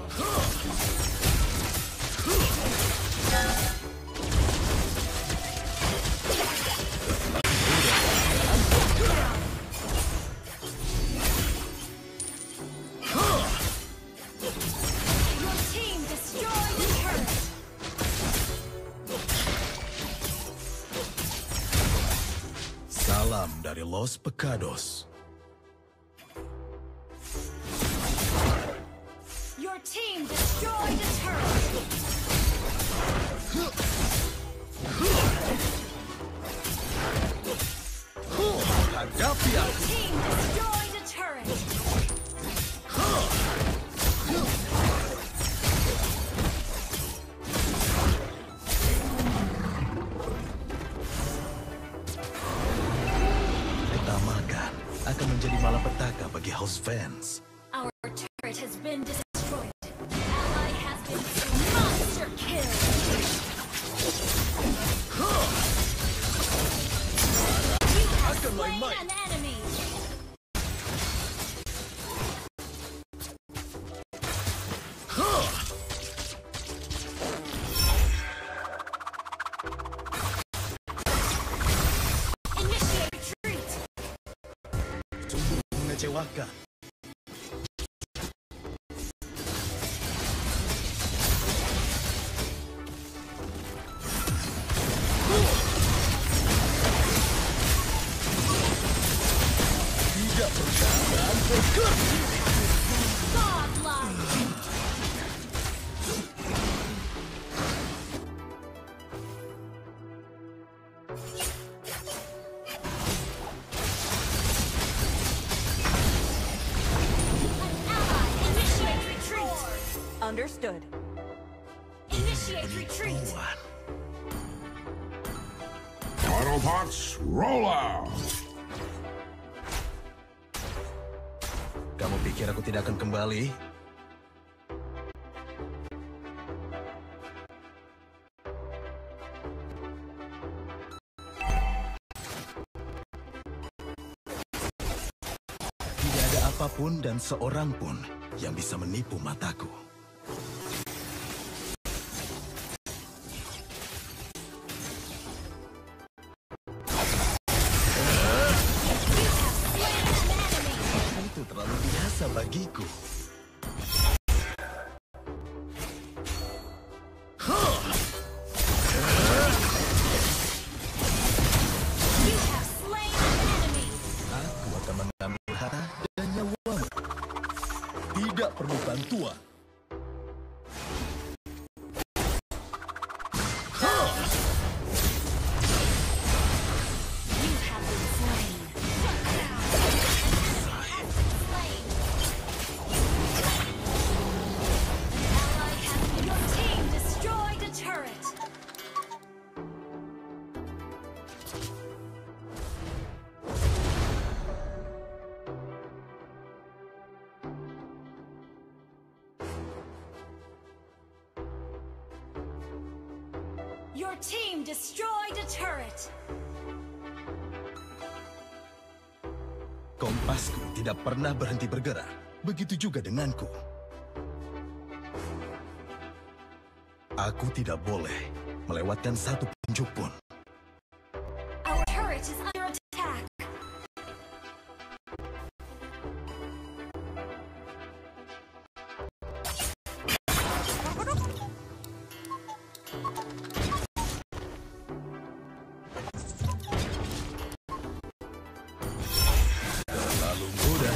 Your team destroyed the turret! Salam dari Los Pecados. Your team destroyed a turret! Hadapi Your aku. team destroyed a turret! Utamakan akan menjadi malapetaka bagi House fans. Our turret has been destroyed. Ally has been monster kill. You have slain an enemy. Initiate retreat. Sungguh mengecewakan. Tidak berjalan bergerak. Godlike. Initiate retreat. Understood. Initiate retreat. Autobots, roll out! Kamu pikir aku tidak akan kembali? Tidak ada apapun dan seorang pun yang bisa menipu mataku. Itu terlalu biasa bagiku. You have slain an enemy. Aku perlu bantuan. Your team destroyed a turret. Kompasku tidak pernah berhenti bergerak. Begitu juga denganku. Aku tidak boleh melewatkan satu petunjuk pun. Our turret is under attack. Terlalu mudah.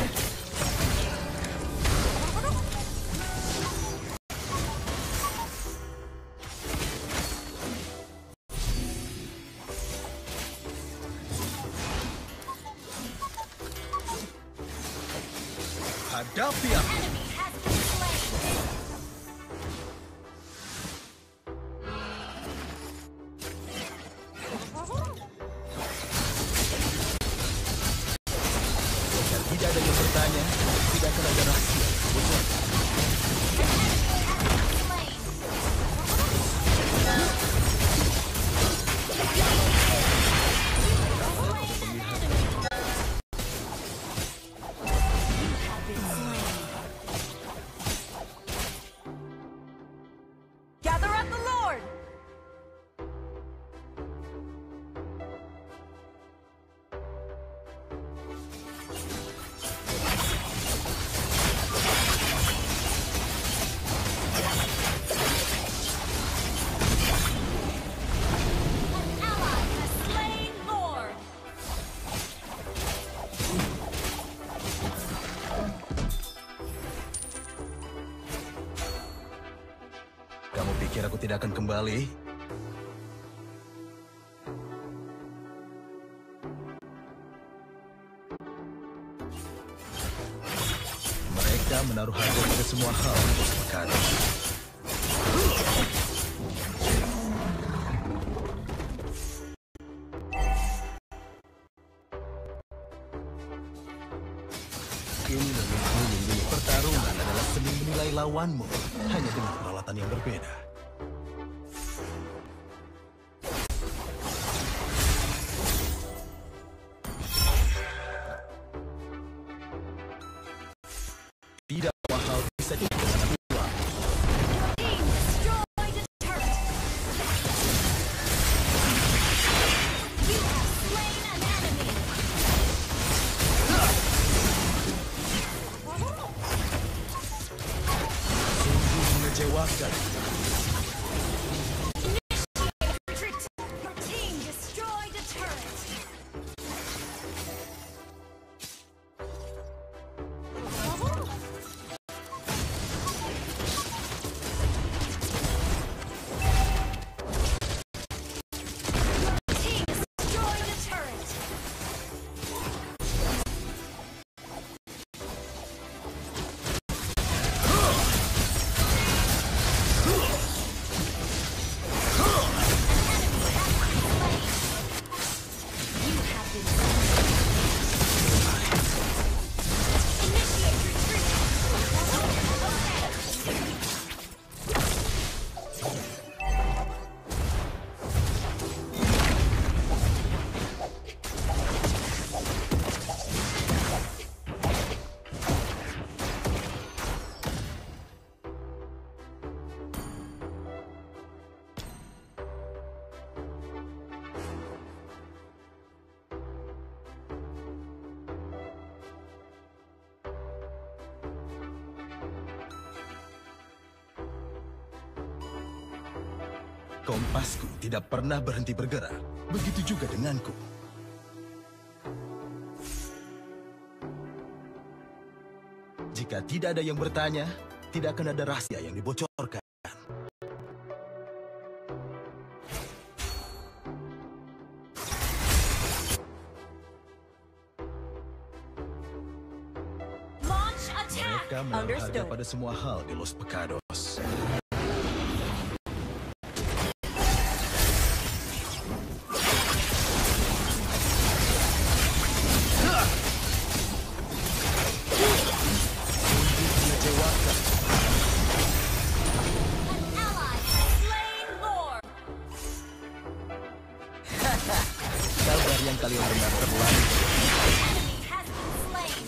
Hadapi aku. Enemy has been slain. Jika tidak ada yang bertanya, tidak akan ada rahasia. Betul. Gather at the Lord! Ally has slain Lord. Kamu pikir aku tidak akan kembali? Mereka menaruh harga pada semua hal untuk sekarang. Ini lebih pertarungan adalah seni menilai lawanmu hanya dengan peralatan yang berbeda. Tidak semua hal bisa digunakan uang. Team destroyed a turret. You have slain an enemy. Sungguh mengecewakan. Retreat. Your team destroyed a turret. Team destroyed a turret. You have been Initiate retreat. Kompasku tidak pernah berhenti bergerak. Begitu juga denganku. Jika Jika tidak ada yang bertanya, tidak akan ada rahasia yang dibocorkan. Launch attack. Mereka menaruh harga Understood. pada semua hal di Los Pecados. An ally has slain Lord. Kabar yang kalian dengar terlalu. Enemy has been slain.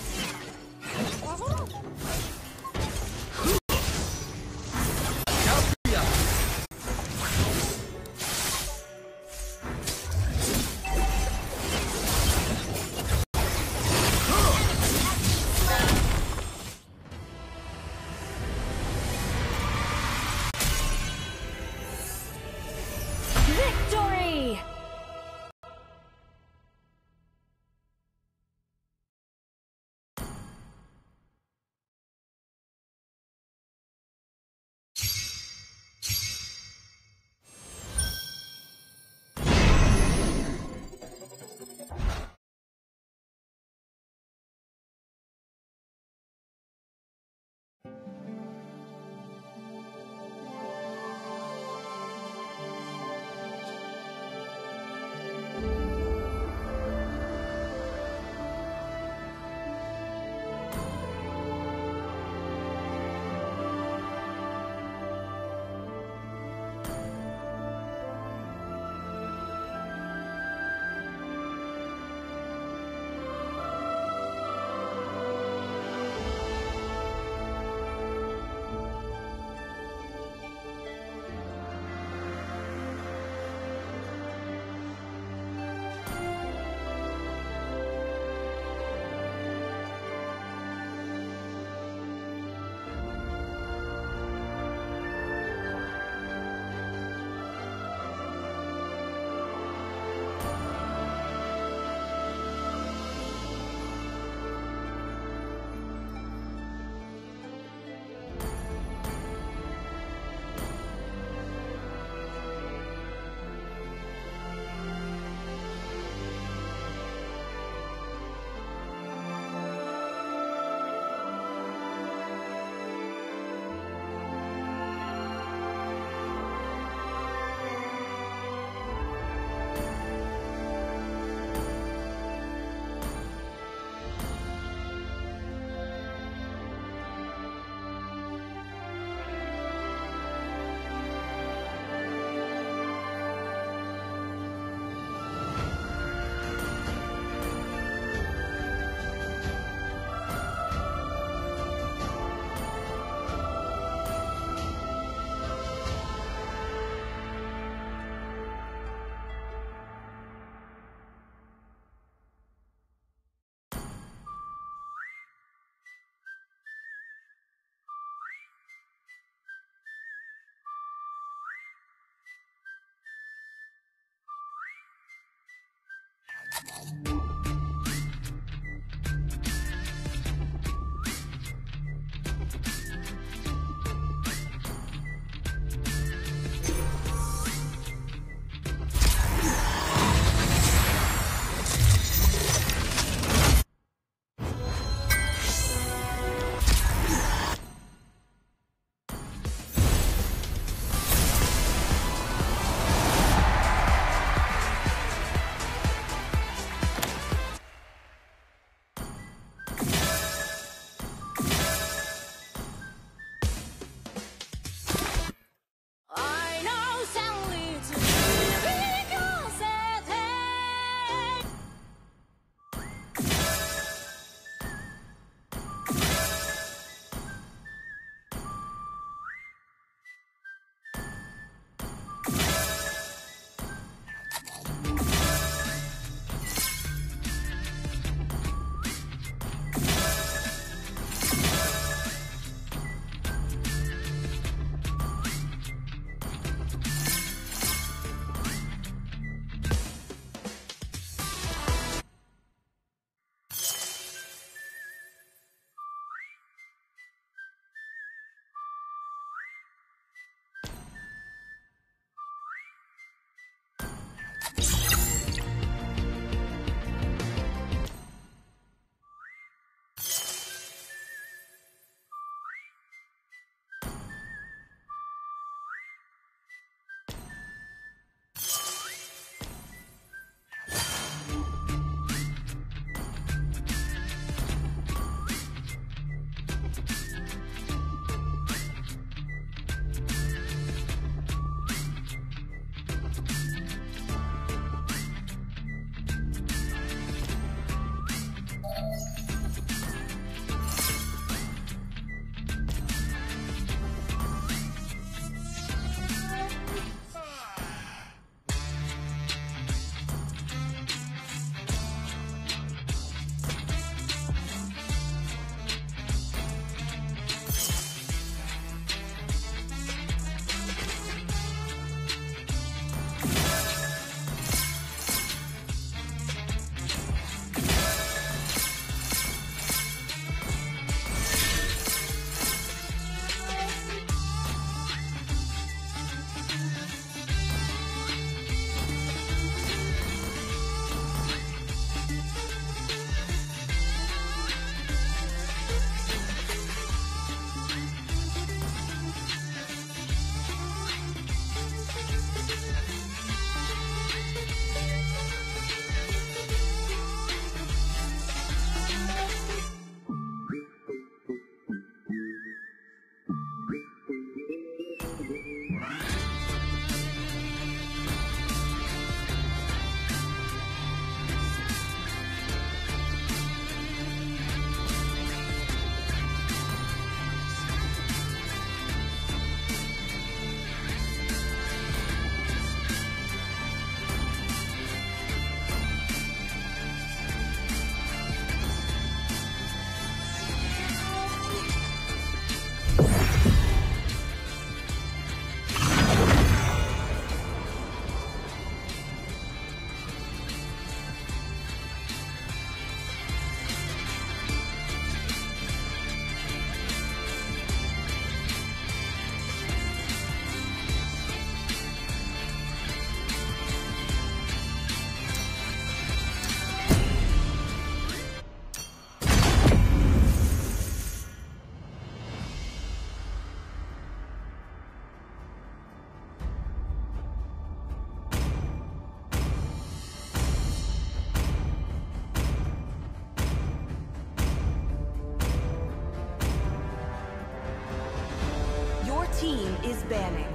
team is banning.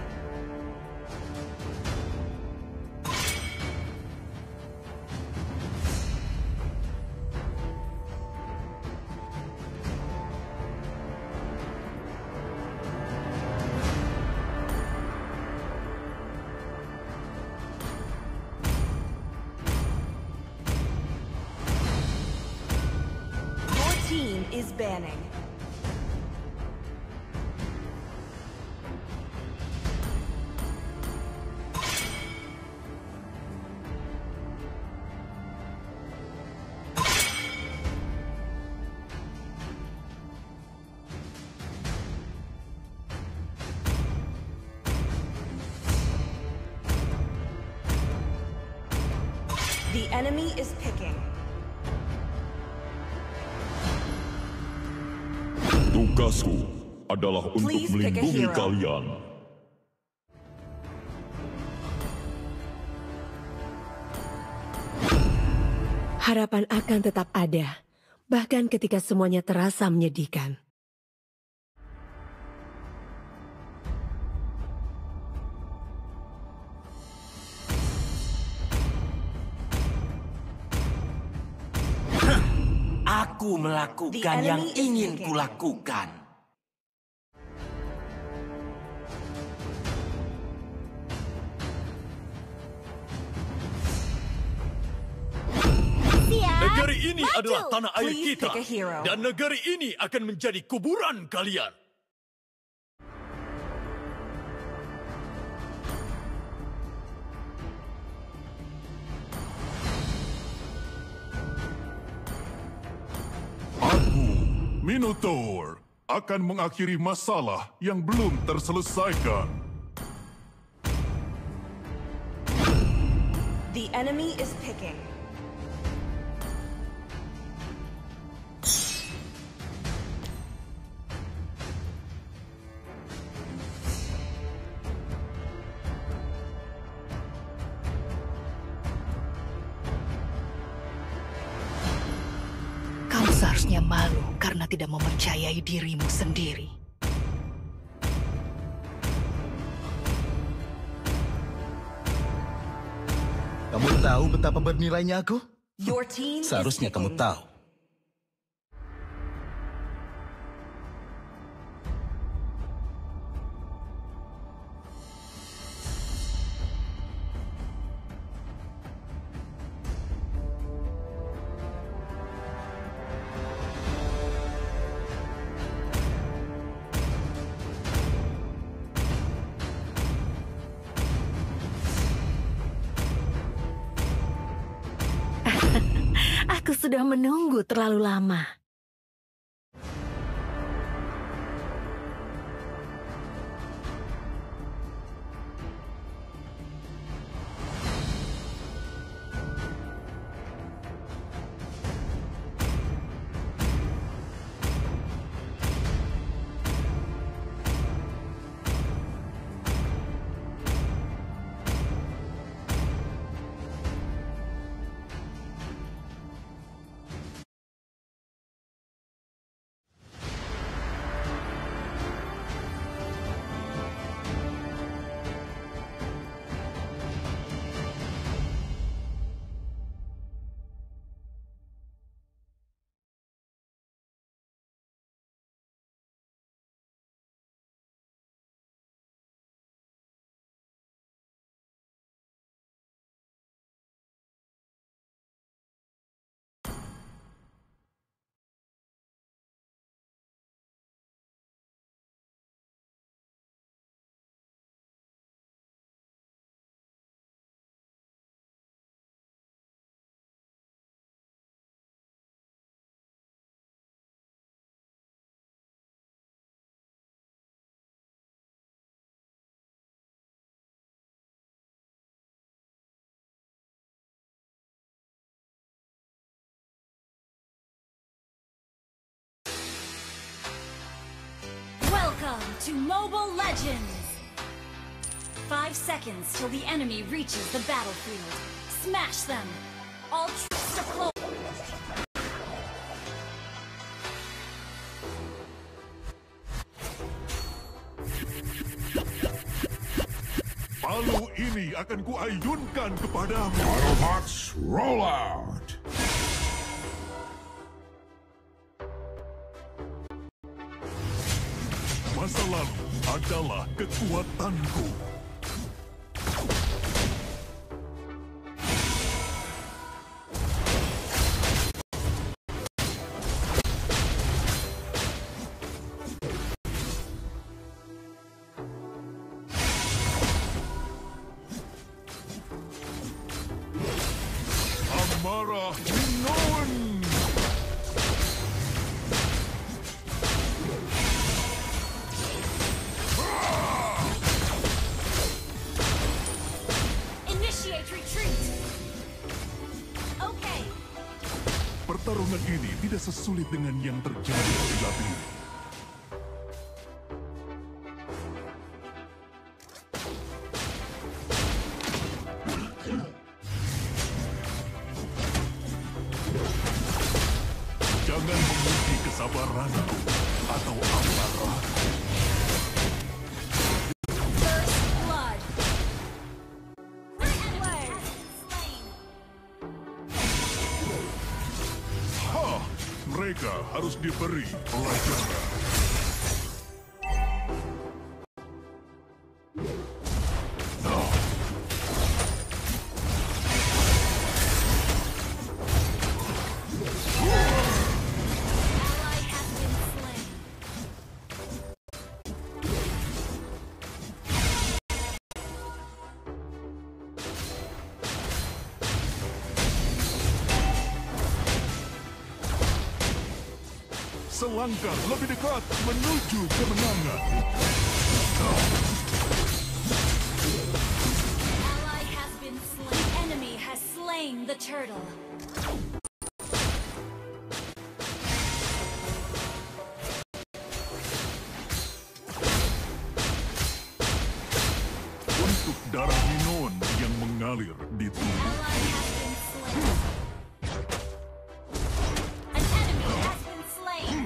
Your team is banning. The enemy is picking. Tugasku adalah untuk Please pick a melindungi hero. kalian. Harapan akan tetap ada, bahkan ketika semuanya terasa menyedihkan. Aku melakukan The yang enemy is ingin picking. kulakukan. Siap. Negeri ini Maju. adalah tanah air Please kita. pick a hero. Dan negeri ini akan menjadi kuburan kalian. Aku, Minotaur, akan mengakhiri masalah yang belum terselesaikan. The enemy is picking. Kamu seharusnya malu karena tidak mempercayai dirimu sendiri. Kamu tahu betapa bernilainya aku? Your team Seharusnya is kamu picking. tahu. Aku sudah menunggu terlalu lama. Welcome to Mobile Legends! Five seconds till the enemy reaches the battlefield. Smash them! All troops deployed! Palu ini akan kuayunkan kepadamu. Autobots, roll out! Masa lalu adalah kekuatanku. Amara Minoan! Initiate retreat. Okay. Pertarungan ini tidak sesulit dengan yang terjadi di labirin. Jangan menguji kesabaranku atau amarah. First blood. Replay. Ha! Mereka harus diberi pelajaran. Ally has been slain. Selangkah lebih dekat menuju kemenangan. Ally has been slain. The enemy has slain the turtle. Untuk darah Minoan yang mengalir di tubuh. Ally has been slain. An enemy has been slain.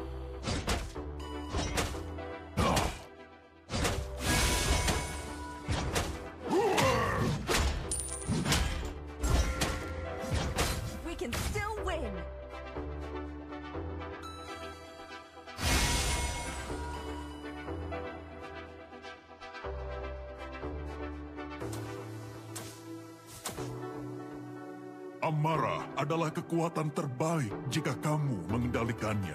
We can still win. Amarah adalah kekuatan terbaik jika kamu mengendalikannya.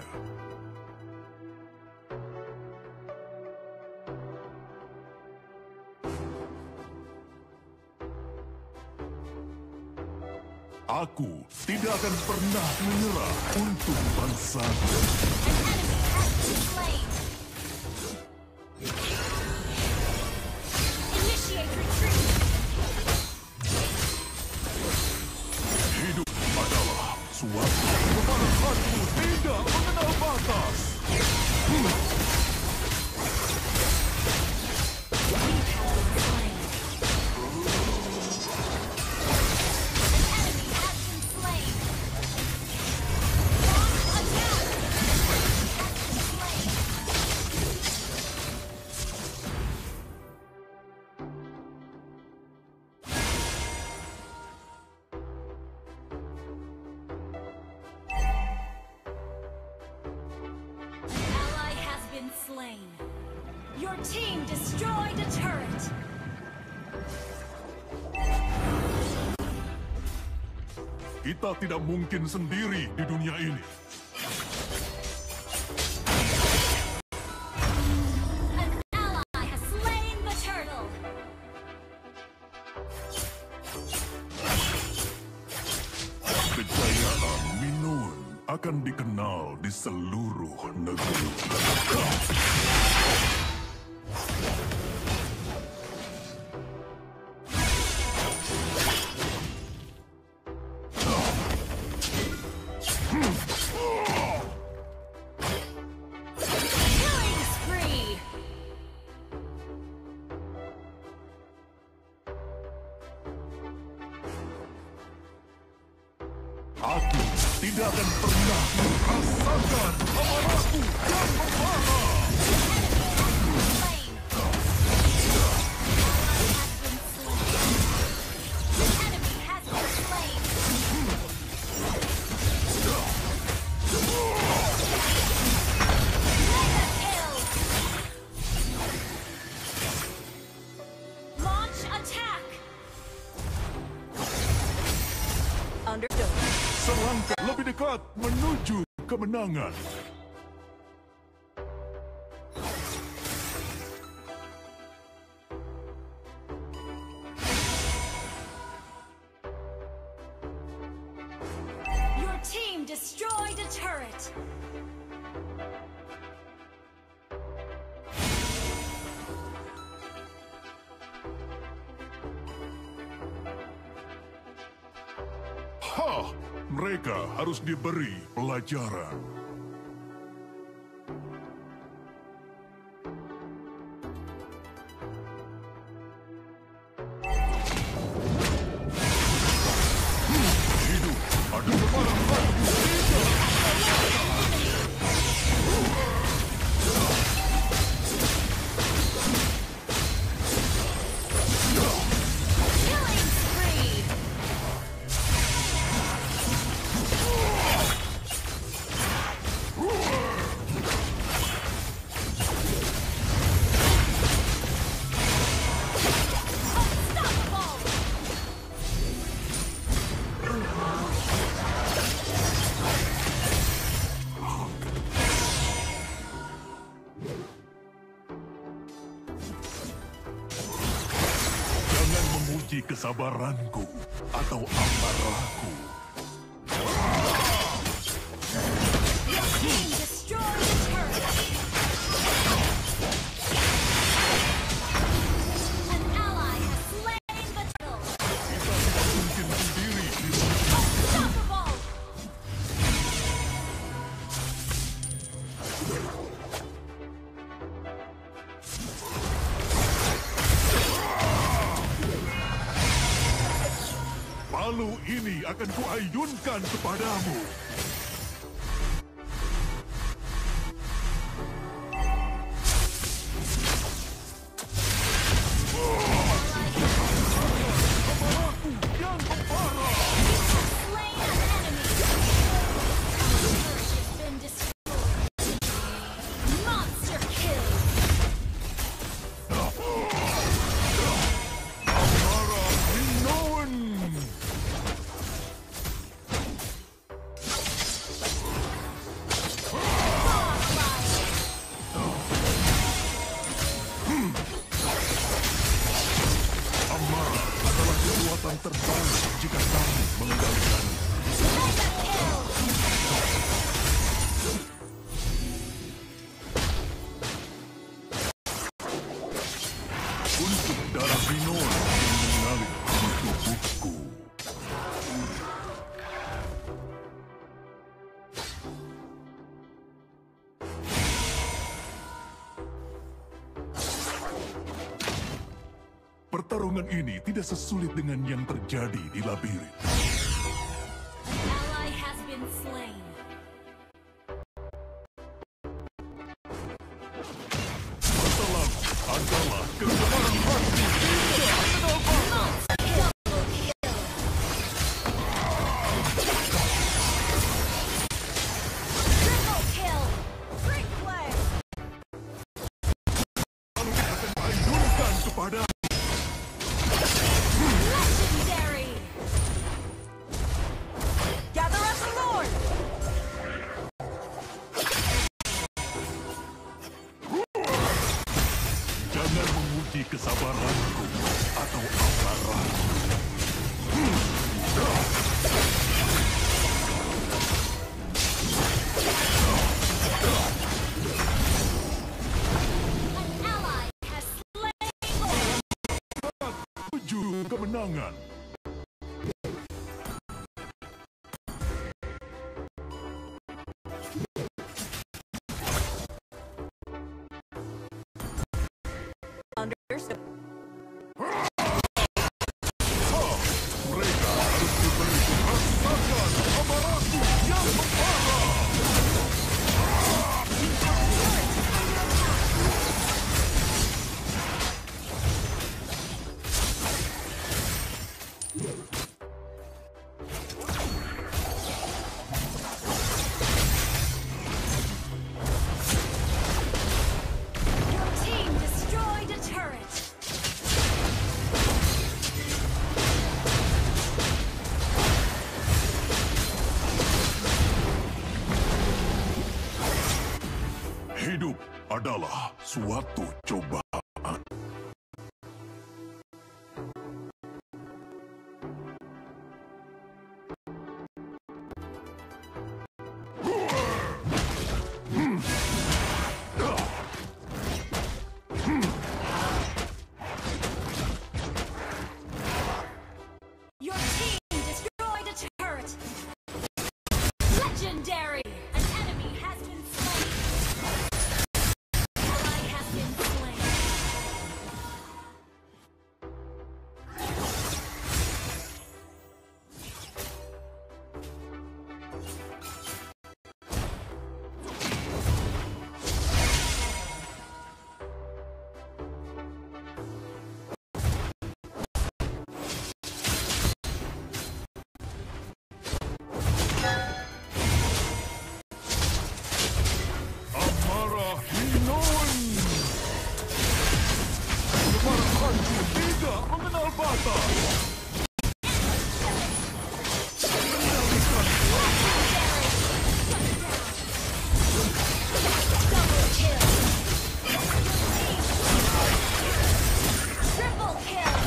Aku tidak akan pernah menyerah untuk bangsaku. Slain. Initiate retreat. Hidup adalah suatu keberhasilanmu tidak mengenal batas. Slain. Your team destroyed a turret. Kita tidak mungkin sendiri di dunia ini. An ally has slain the turtle. Kejayaan Minoan akan dikenal di seluruh negeri. Killing spree. Aku tidak akan pernah merasakan amarahku yang membara. lebih dekat menuju kemenangan. Your team destroyed a turret. Hah, mereka harus diberi pelajaran. Hidup ada sebarang hantu Killing spree. Jangan menguji kesabaranku atau amarahku. Your team destroyed a turret. An ally has slain the turtle. Kita tidak mungkin sendiri di Unstoppable. palu ini akan kuayunkan kepadamu. Terbang jika kamu mengendalikan. Untuk darah Minor yang mengalir di tubuhku. Pertarungan ini tidak sesulit dengan yang terjadi di labirin. Ally has been slain. Masalah adalah kesabaran hati. Triple kill. Great play. Akan ayunkan kepada Legendary. Gather us the Lord. jangan menguji kesabaranku atau amarahku. An ally has slain. Menuju kemenangan. Understood. Mereka harus diberi rasakan amarahku yang memparah. Your team destroyed a turret. adalah suatu cobaan. Your team destroyed a turret. Legendary! An enemy has been slain. Ally has been slain. Amara Hinoan. Kemarahanku tidak mengenal batas. Double kill. Triple kill.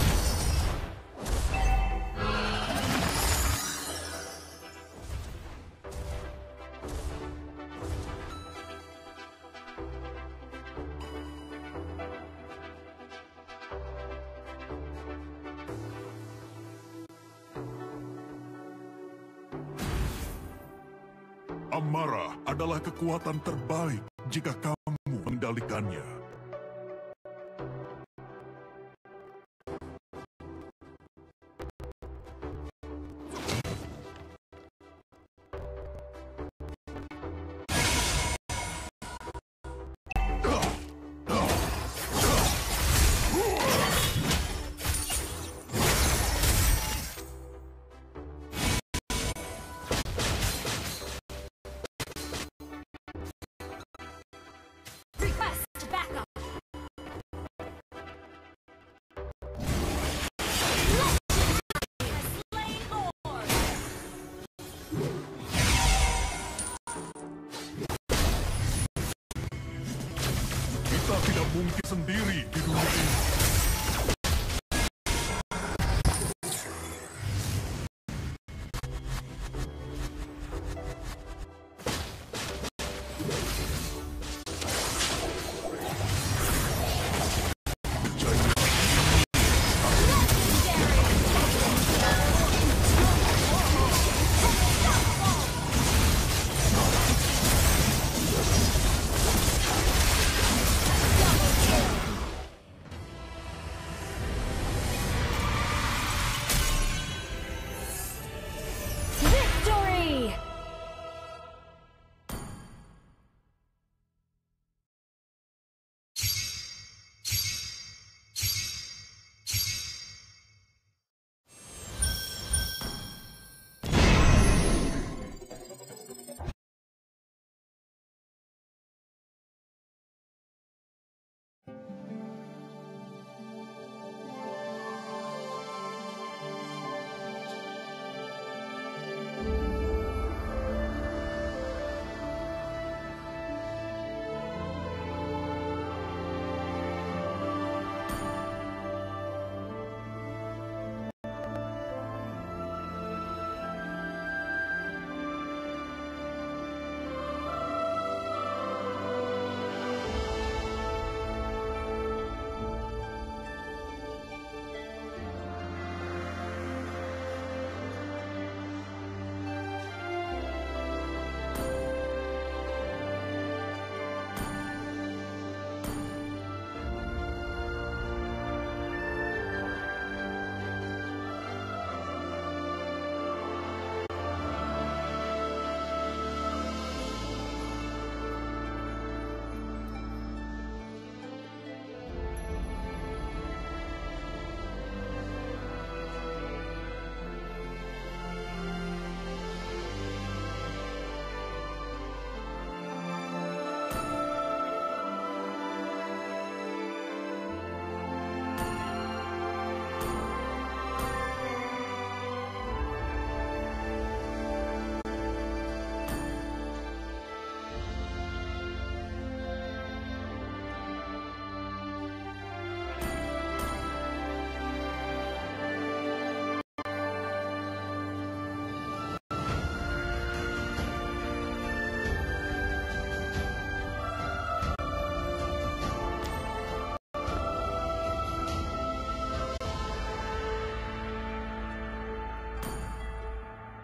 Amarah adalah kekuatan terbaik jika kamu mengendalikannya. Request backup. Legendary has slain Lord. Kita tidak mungkin sendiri di dunia ini.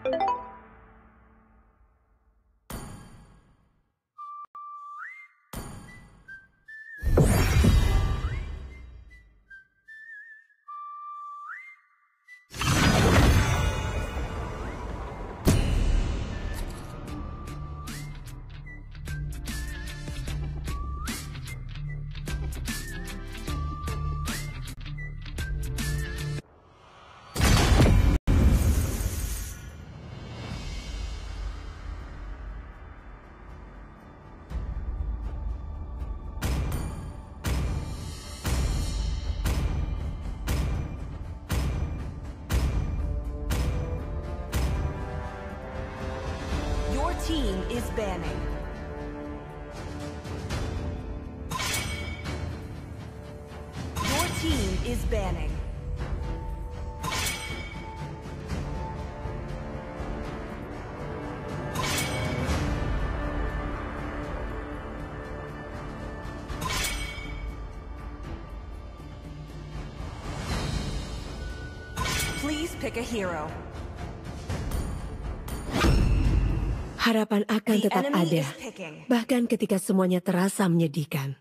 Your team is banning. Your team is banning. Please pick a hero. Harapan akan The tetap enemy ada, is picking. bahkan ketika semuanya terasa menyedihkan.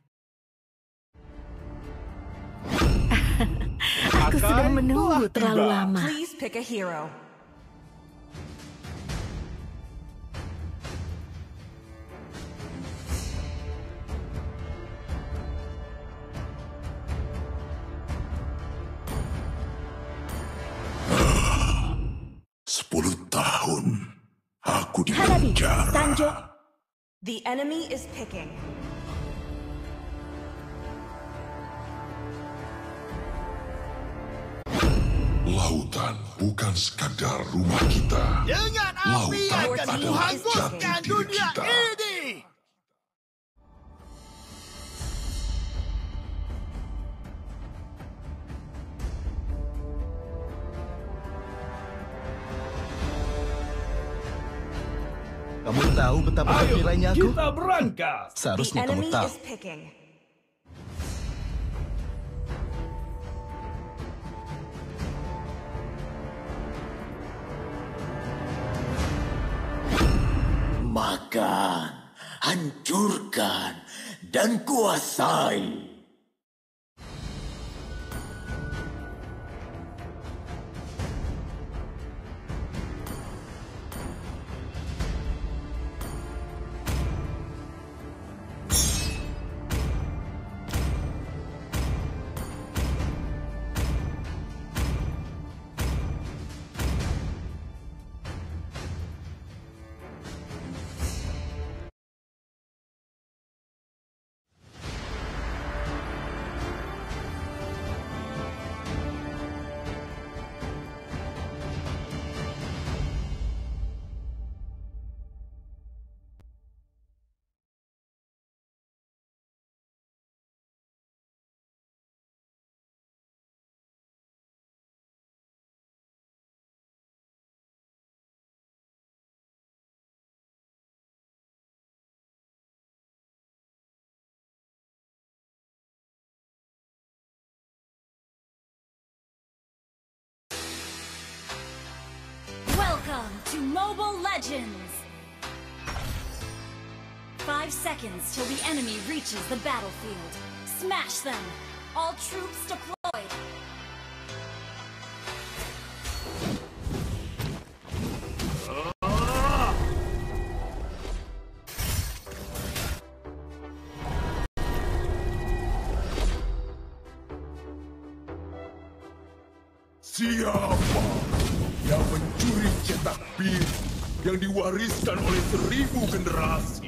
Aku sudah menunggu terlalu lama. Please pick a hero. Sepuluh tahun aku Hadapi, dipenjara. Sanjo. The enemy is picking. Lautan bukan sekadar rumah kita. Dengan api Lautan akan adalah kuhanguskan jati diri dunia kita. ini. Kamu tahu betapa bernilainya aku? Kita berangkat. The Seharusnya kamu enemy tahu. is picking. Makan, hancurkan, dan kuasai. Welcome to Mobile Legends! Five seconds till the enemy reaches the battlefield. Smash them! All troops deployed! Siapa yang mencuri cetak biru yang diwariskan oleh seribu generasi?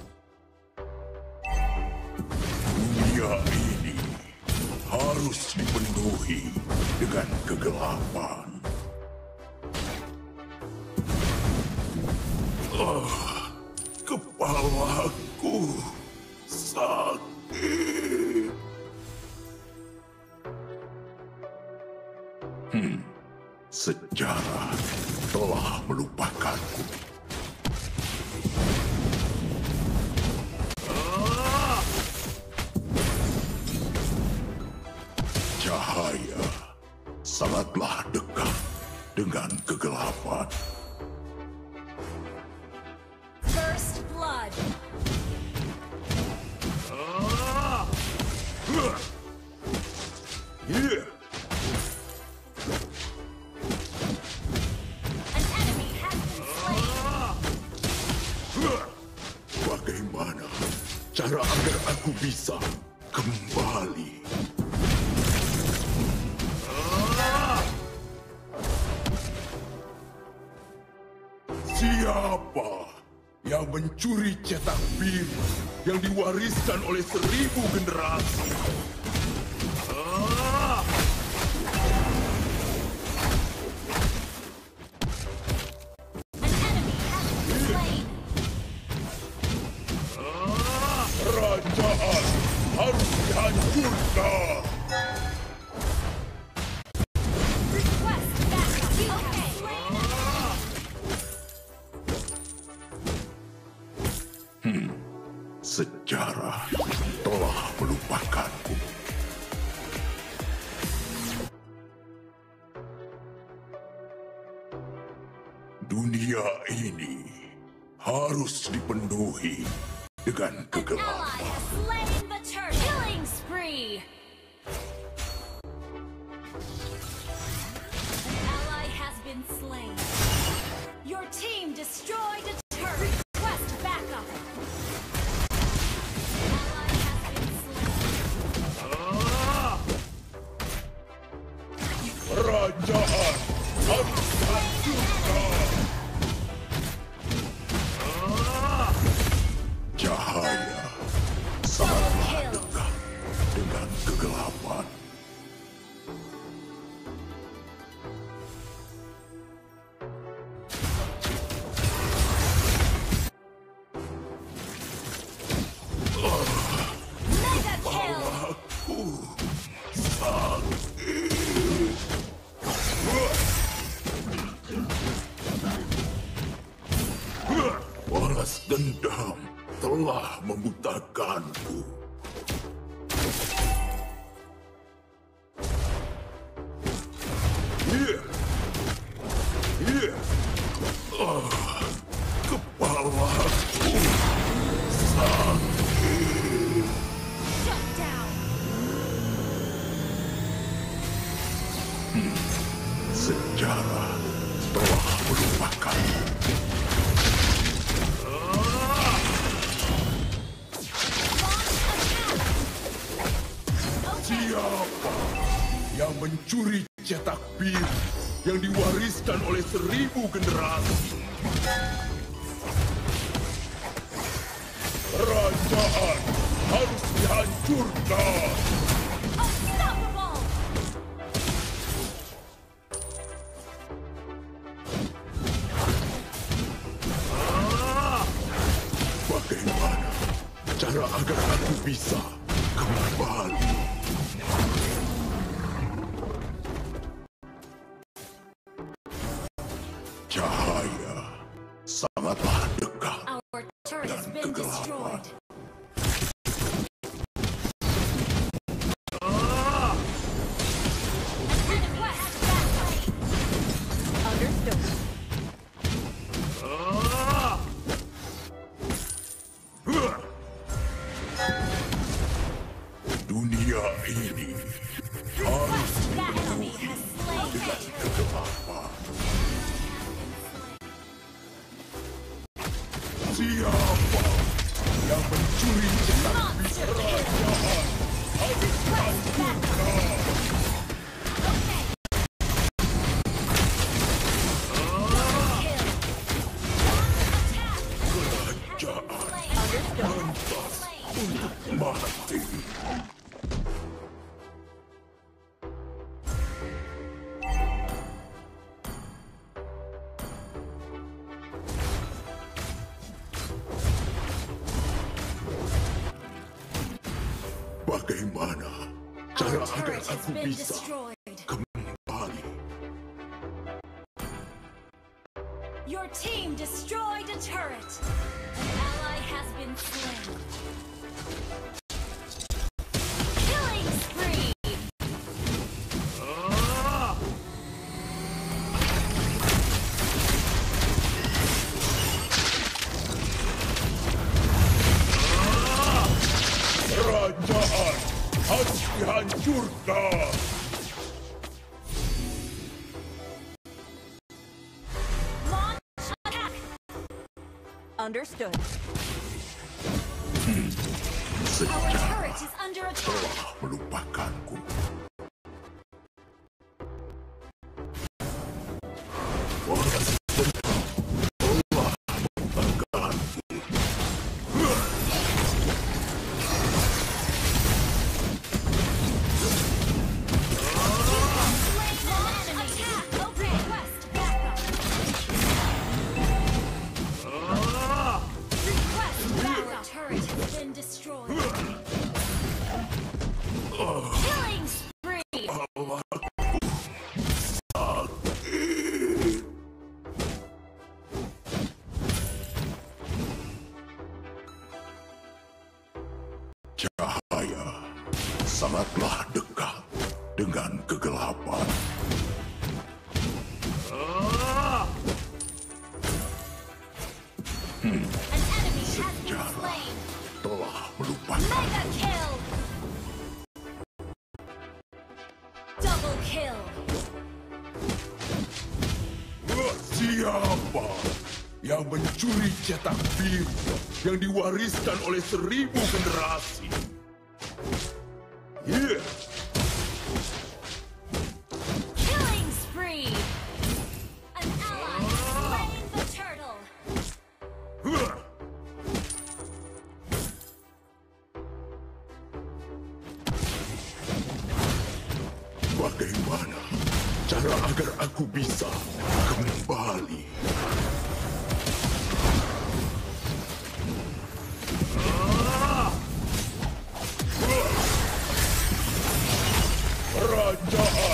Dunia ini harus dipenuhi dengan kegelapan. Ah, kepalaku sakit. Hmm, sejarah telah melupakanku. Ah! Cahaya sangatlah dekat dengan kegelapan. blood. Yeah. An enemy has been slain. Bagaimana cara agar aku bisa kembali? Siapa yang mencuri cetak biru yang diwariskan oleh seribu generasi? Ah! An enemy has been slain. Ah! Kerajaan harus dihancurkan. Request backup. You have slain an enemy. Sejarah telah melupakanku. Dunia ini harus dipenuhi dengan Ally kegelapan. has slain the turret. Killing spree. An ally has been slain. Your team destroyed a turret. Request backup. An ally has been slain. Ah! Kerajaan harus dihancurkan. Ah! Cahaya sangatlah dekat dengan kegelapan. Mega kill. Aku sakit. Balas dendam telah membutakanku. Yeah. Yeah. Ah, kepalaku sakit. Shut down. Hmm. Sejarah telah melupakanku. Siapa yang mencuri cetak biru yang diwariskan oleh seribu generasi? Kerajaan harus dihancurkan. Unstoppable. Ah! Bagaimana cara agar aku bisa kembali? Cahaya sangatlah dekat Our turret has dan been kegelapan. destroyed. Ah! Request backup. Understood. Ah! Huh! Dunia ini harus That enemy dipenuhi has slain the dengan turret. kegelapan. Siapa yang mencuri cetak Monster kill. kerajaan harus dihancurkan. Okay. Kill. Kerajaan pantas untuk mati. Bagaimana cara Our agar turret has aku been bisa destroyed. kembali? Your team destroyed a turret. An ally has been slain. Killing spree. Ah! Understood. Our turret is under attack. Telah melupakanku. Balas dendam telah membanggakanku. Killing spree! Cahaya sangatlah dekat dengan kegelapan. Hmm. Sejarah telah melupakan. Mega kill! Double kill! Siapa yang mencuri cetak biru yang diwariskan oleh seribu generasi? Yeah. Killing spree! An ally has slain the turtle! Bagaimana cara agar aku bisa kembali? Kerajaan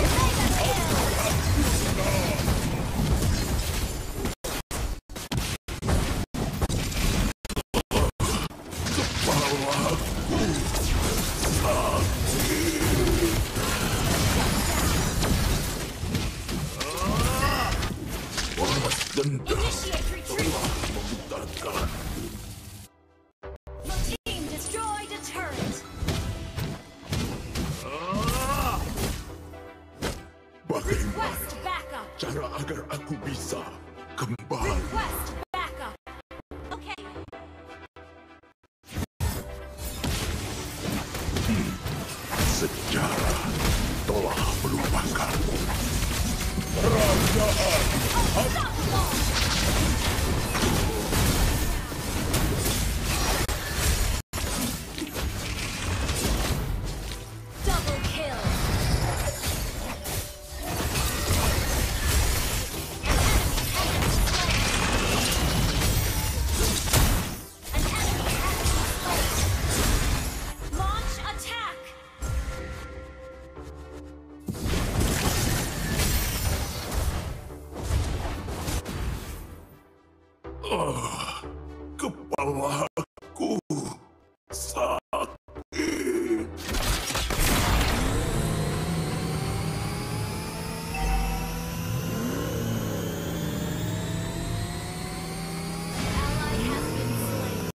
kepalaku sakit. Balas dendam telah membutakan. The team destroyed a turret! Bagaimana Request backup! cara agar aku bisa kembali? Request backup! Okay. Hmm. Sejarah telah melupakanku. Kerajaan double kill! An enemy has been slain! Launch attack! Ah, kepalaku sakit. Ally has been slain.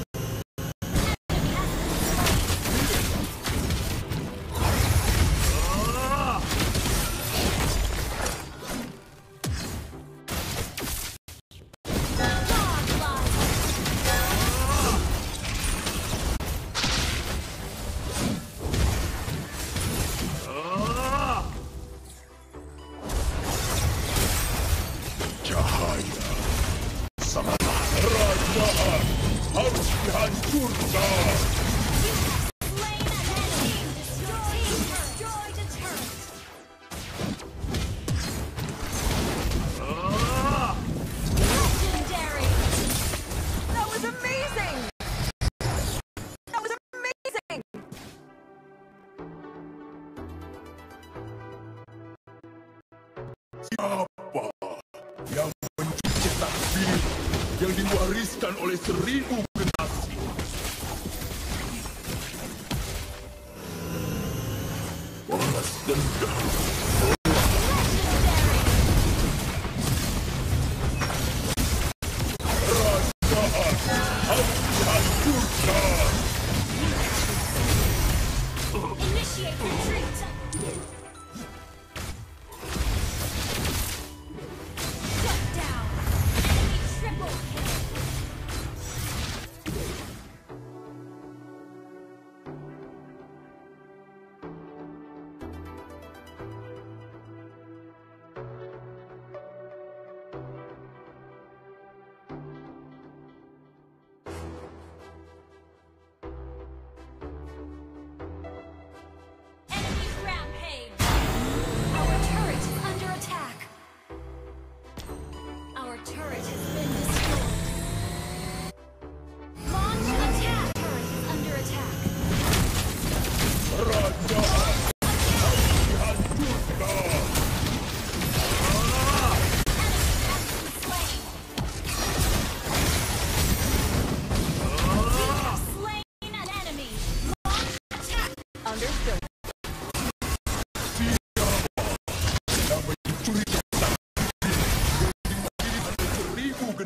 Cahaya sangatlah kerajaan harus dihancurkan. Slain an enemy! Destroyed, destroyed a turret! Legendary! That was amazing! That was amazing! Siapa yang mencuri cetak biru yang diwariskan oleh seribu generasi? Balas dendam kerajaan harus dihancurkan. Initiate retreat!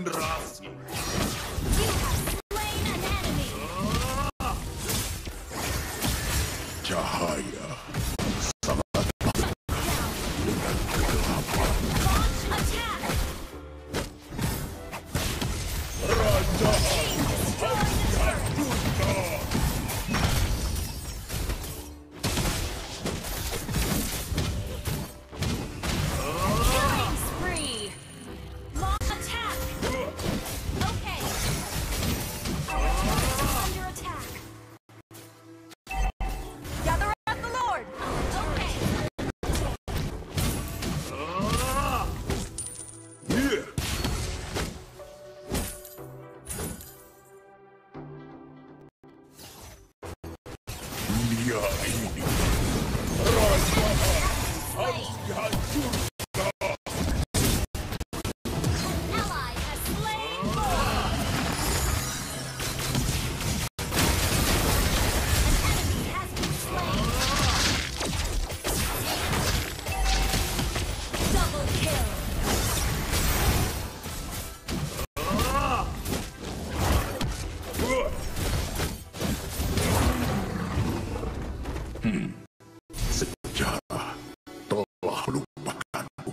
generasi. You have slain an enemy. Cahaya sangat dengan kegelapan. Launch attack. Kerajaan harus dihancurkan. Killing spree. Launch attack. Okay. Our turret is under attack. Gather at the Lord. Okay. Here. Dunia ini kerajaan harus dihancurkan. Ally has slain more. An enemy has been slain. Double kill. Sejarah telah melupakanku.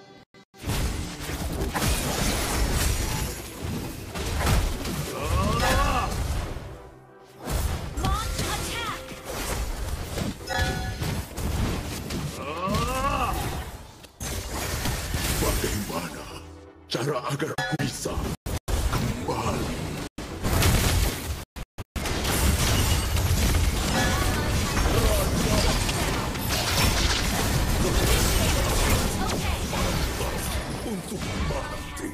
Launch attack. Bagaimana cara agar aku bisa kembali? Untuk mati.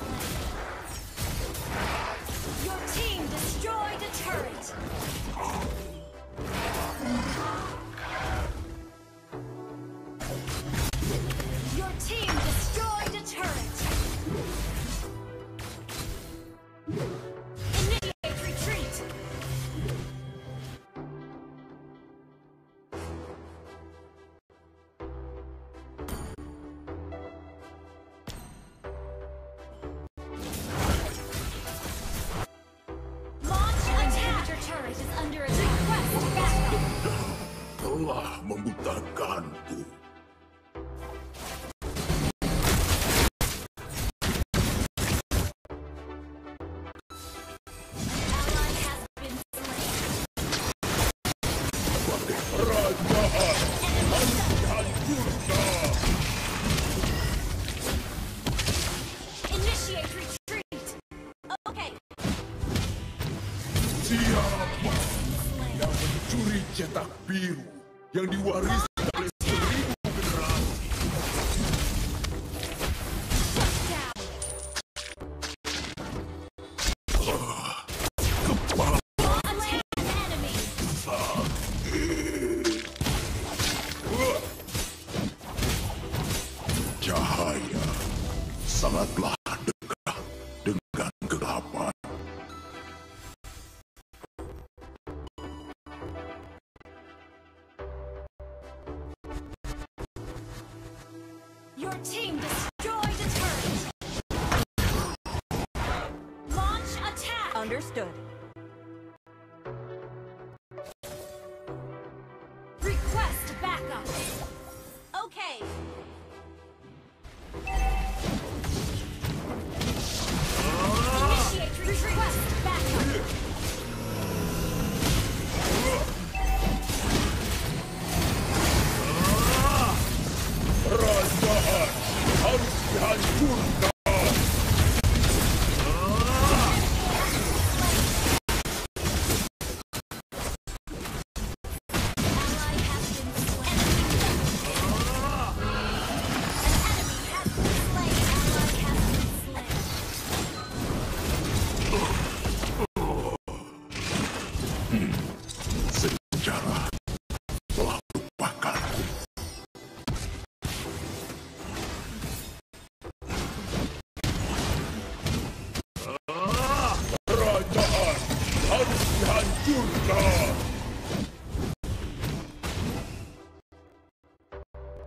Your team destroyed a turret. Your team destroyed a turret. Initiate retreat. Launch attack. Your turret is under attack. Request backup. Telah membutakanku. Ally has been slain. Kerajaan harus dihancurkan. Initiate retreat. Okay. Siapa yang mencuri cetak biru yang diwariskan oleh seribu generasi? Kepala Attack an enemy. sakit. Cahaya sangatlah dekat dengan kegelapan. Your team destroyed a turret. Launch attack. Understood. Request backup. Okay. Initiate retreat. Request backup. Kerajaan harus dihancurkan. Ally has been slain. An enemy has been slain. Ally has been slain. Sejarah telah melupakanku. Kerajaan harus dihancurkan.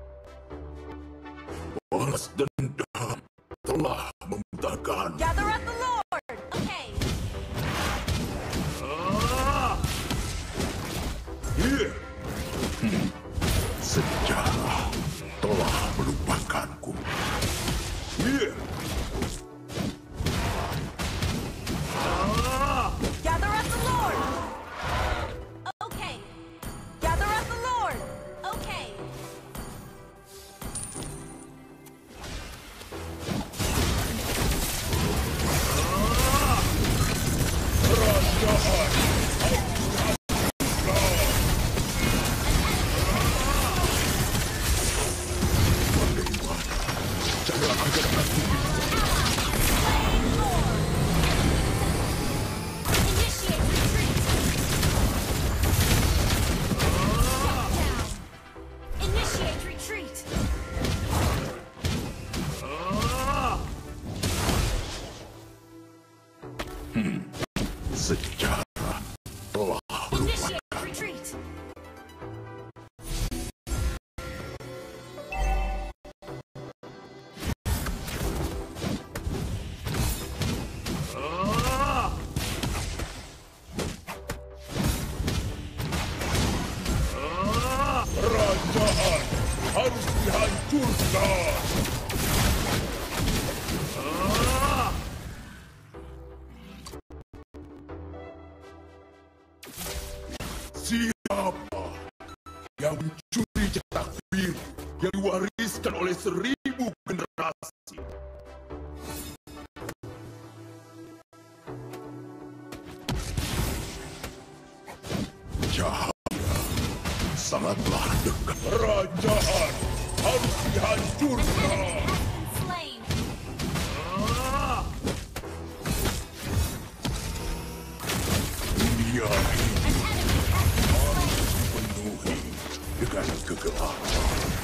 Balas dendam telah membutakan. Gather at the Sejarah telah Initiate retreat. kerajaan harus dihancurkan. Siapa yang mencuri cetak biru yang diwariskan oleh seribu generasi? Cahaya sangatlah dekat. Kerajaan harus dihancurkan. Dunia ini harus dipenuhi dengan kegelapan.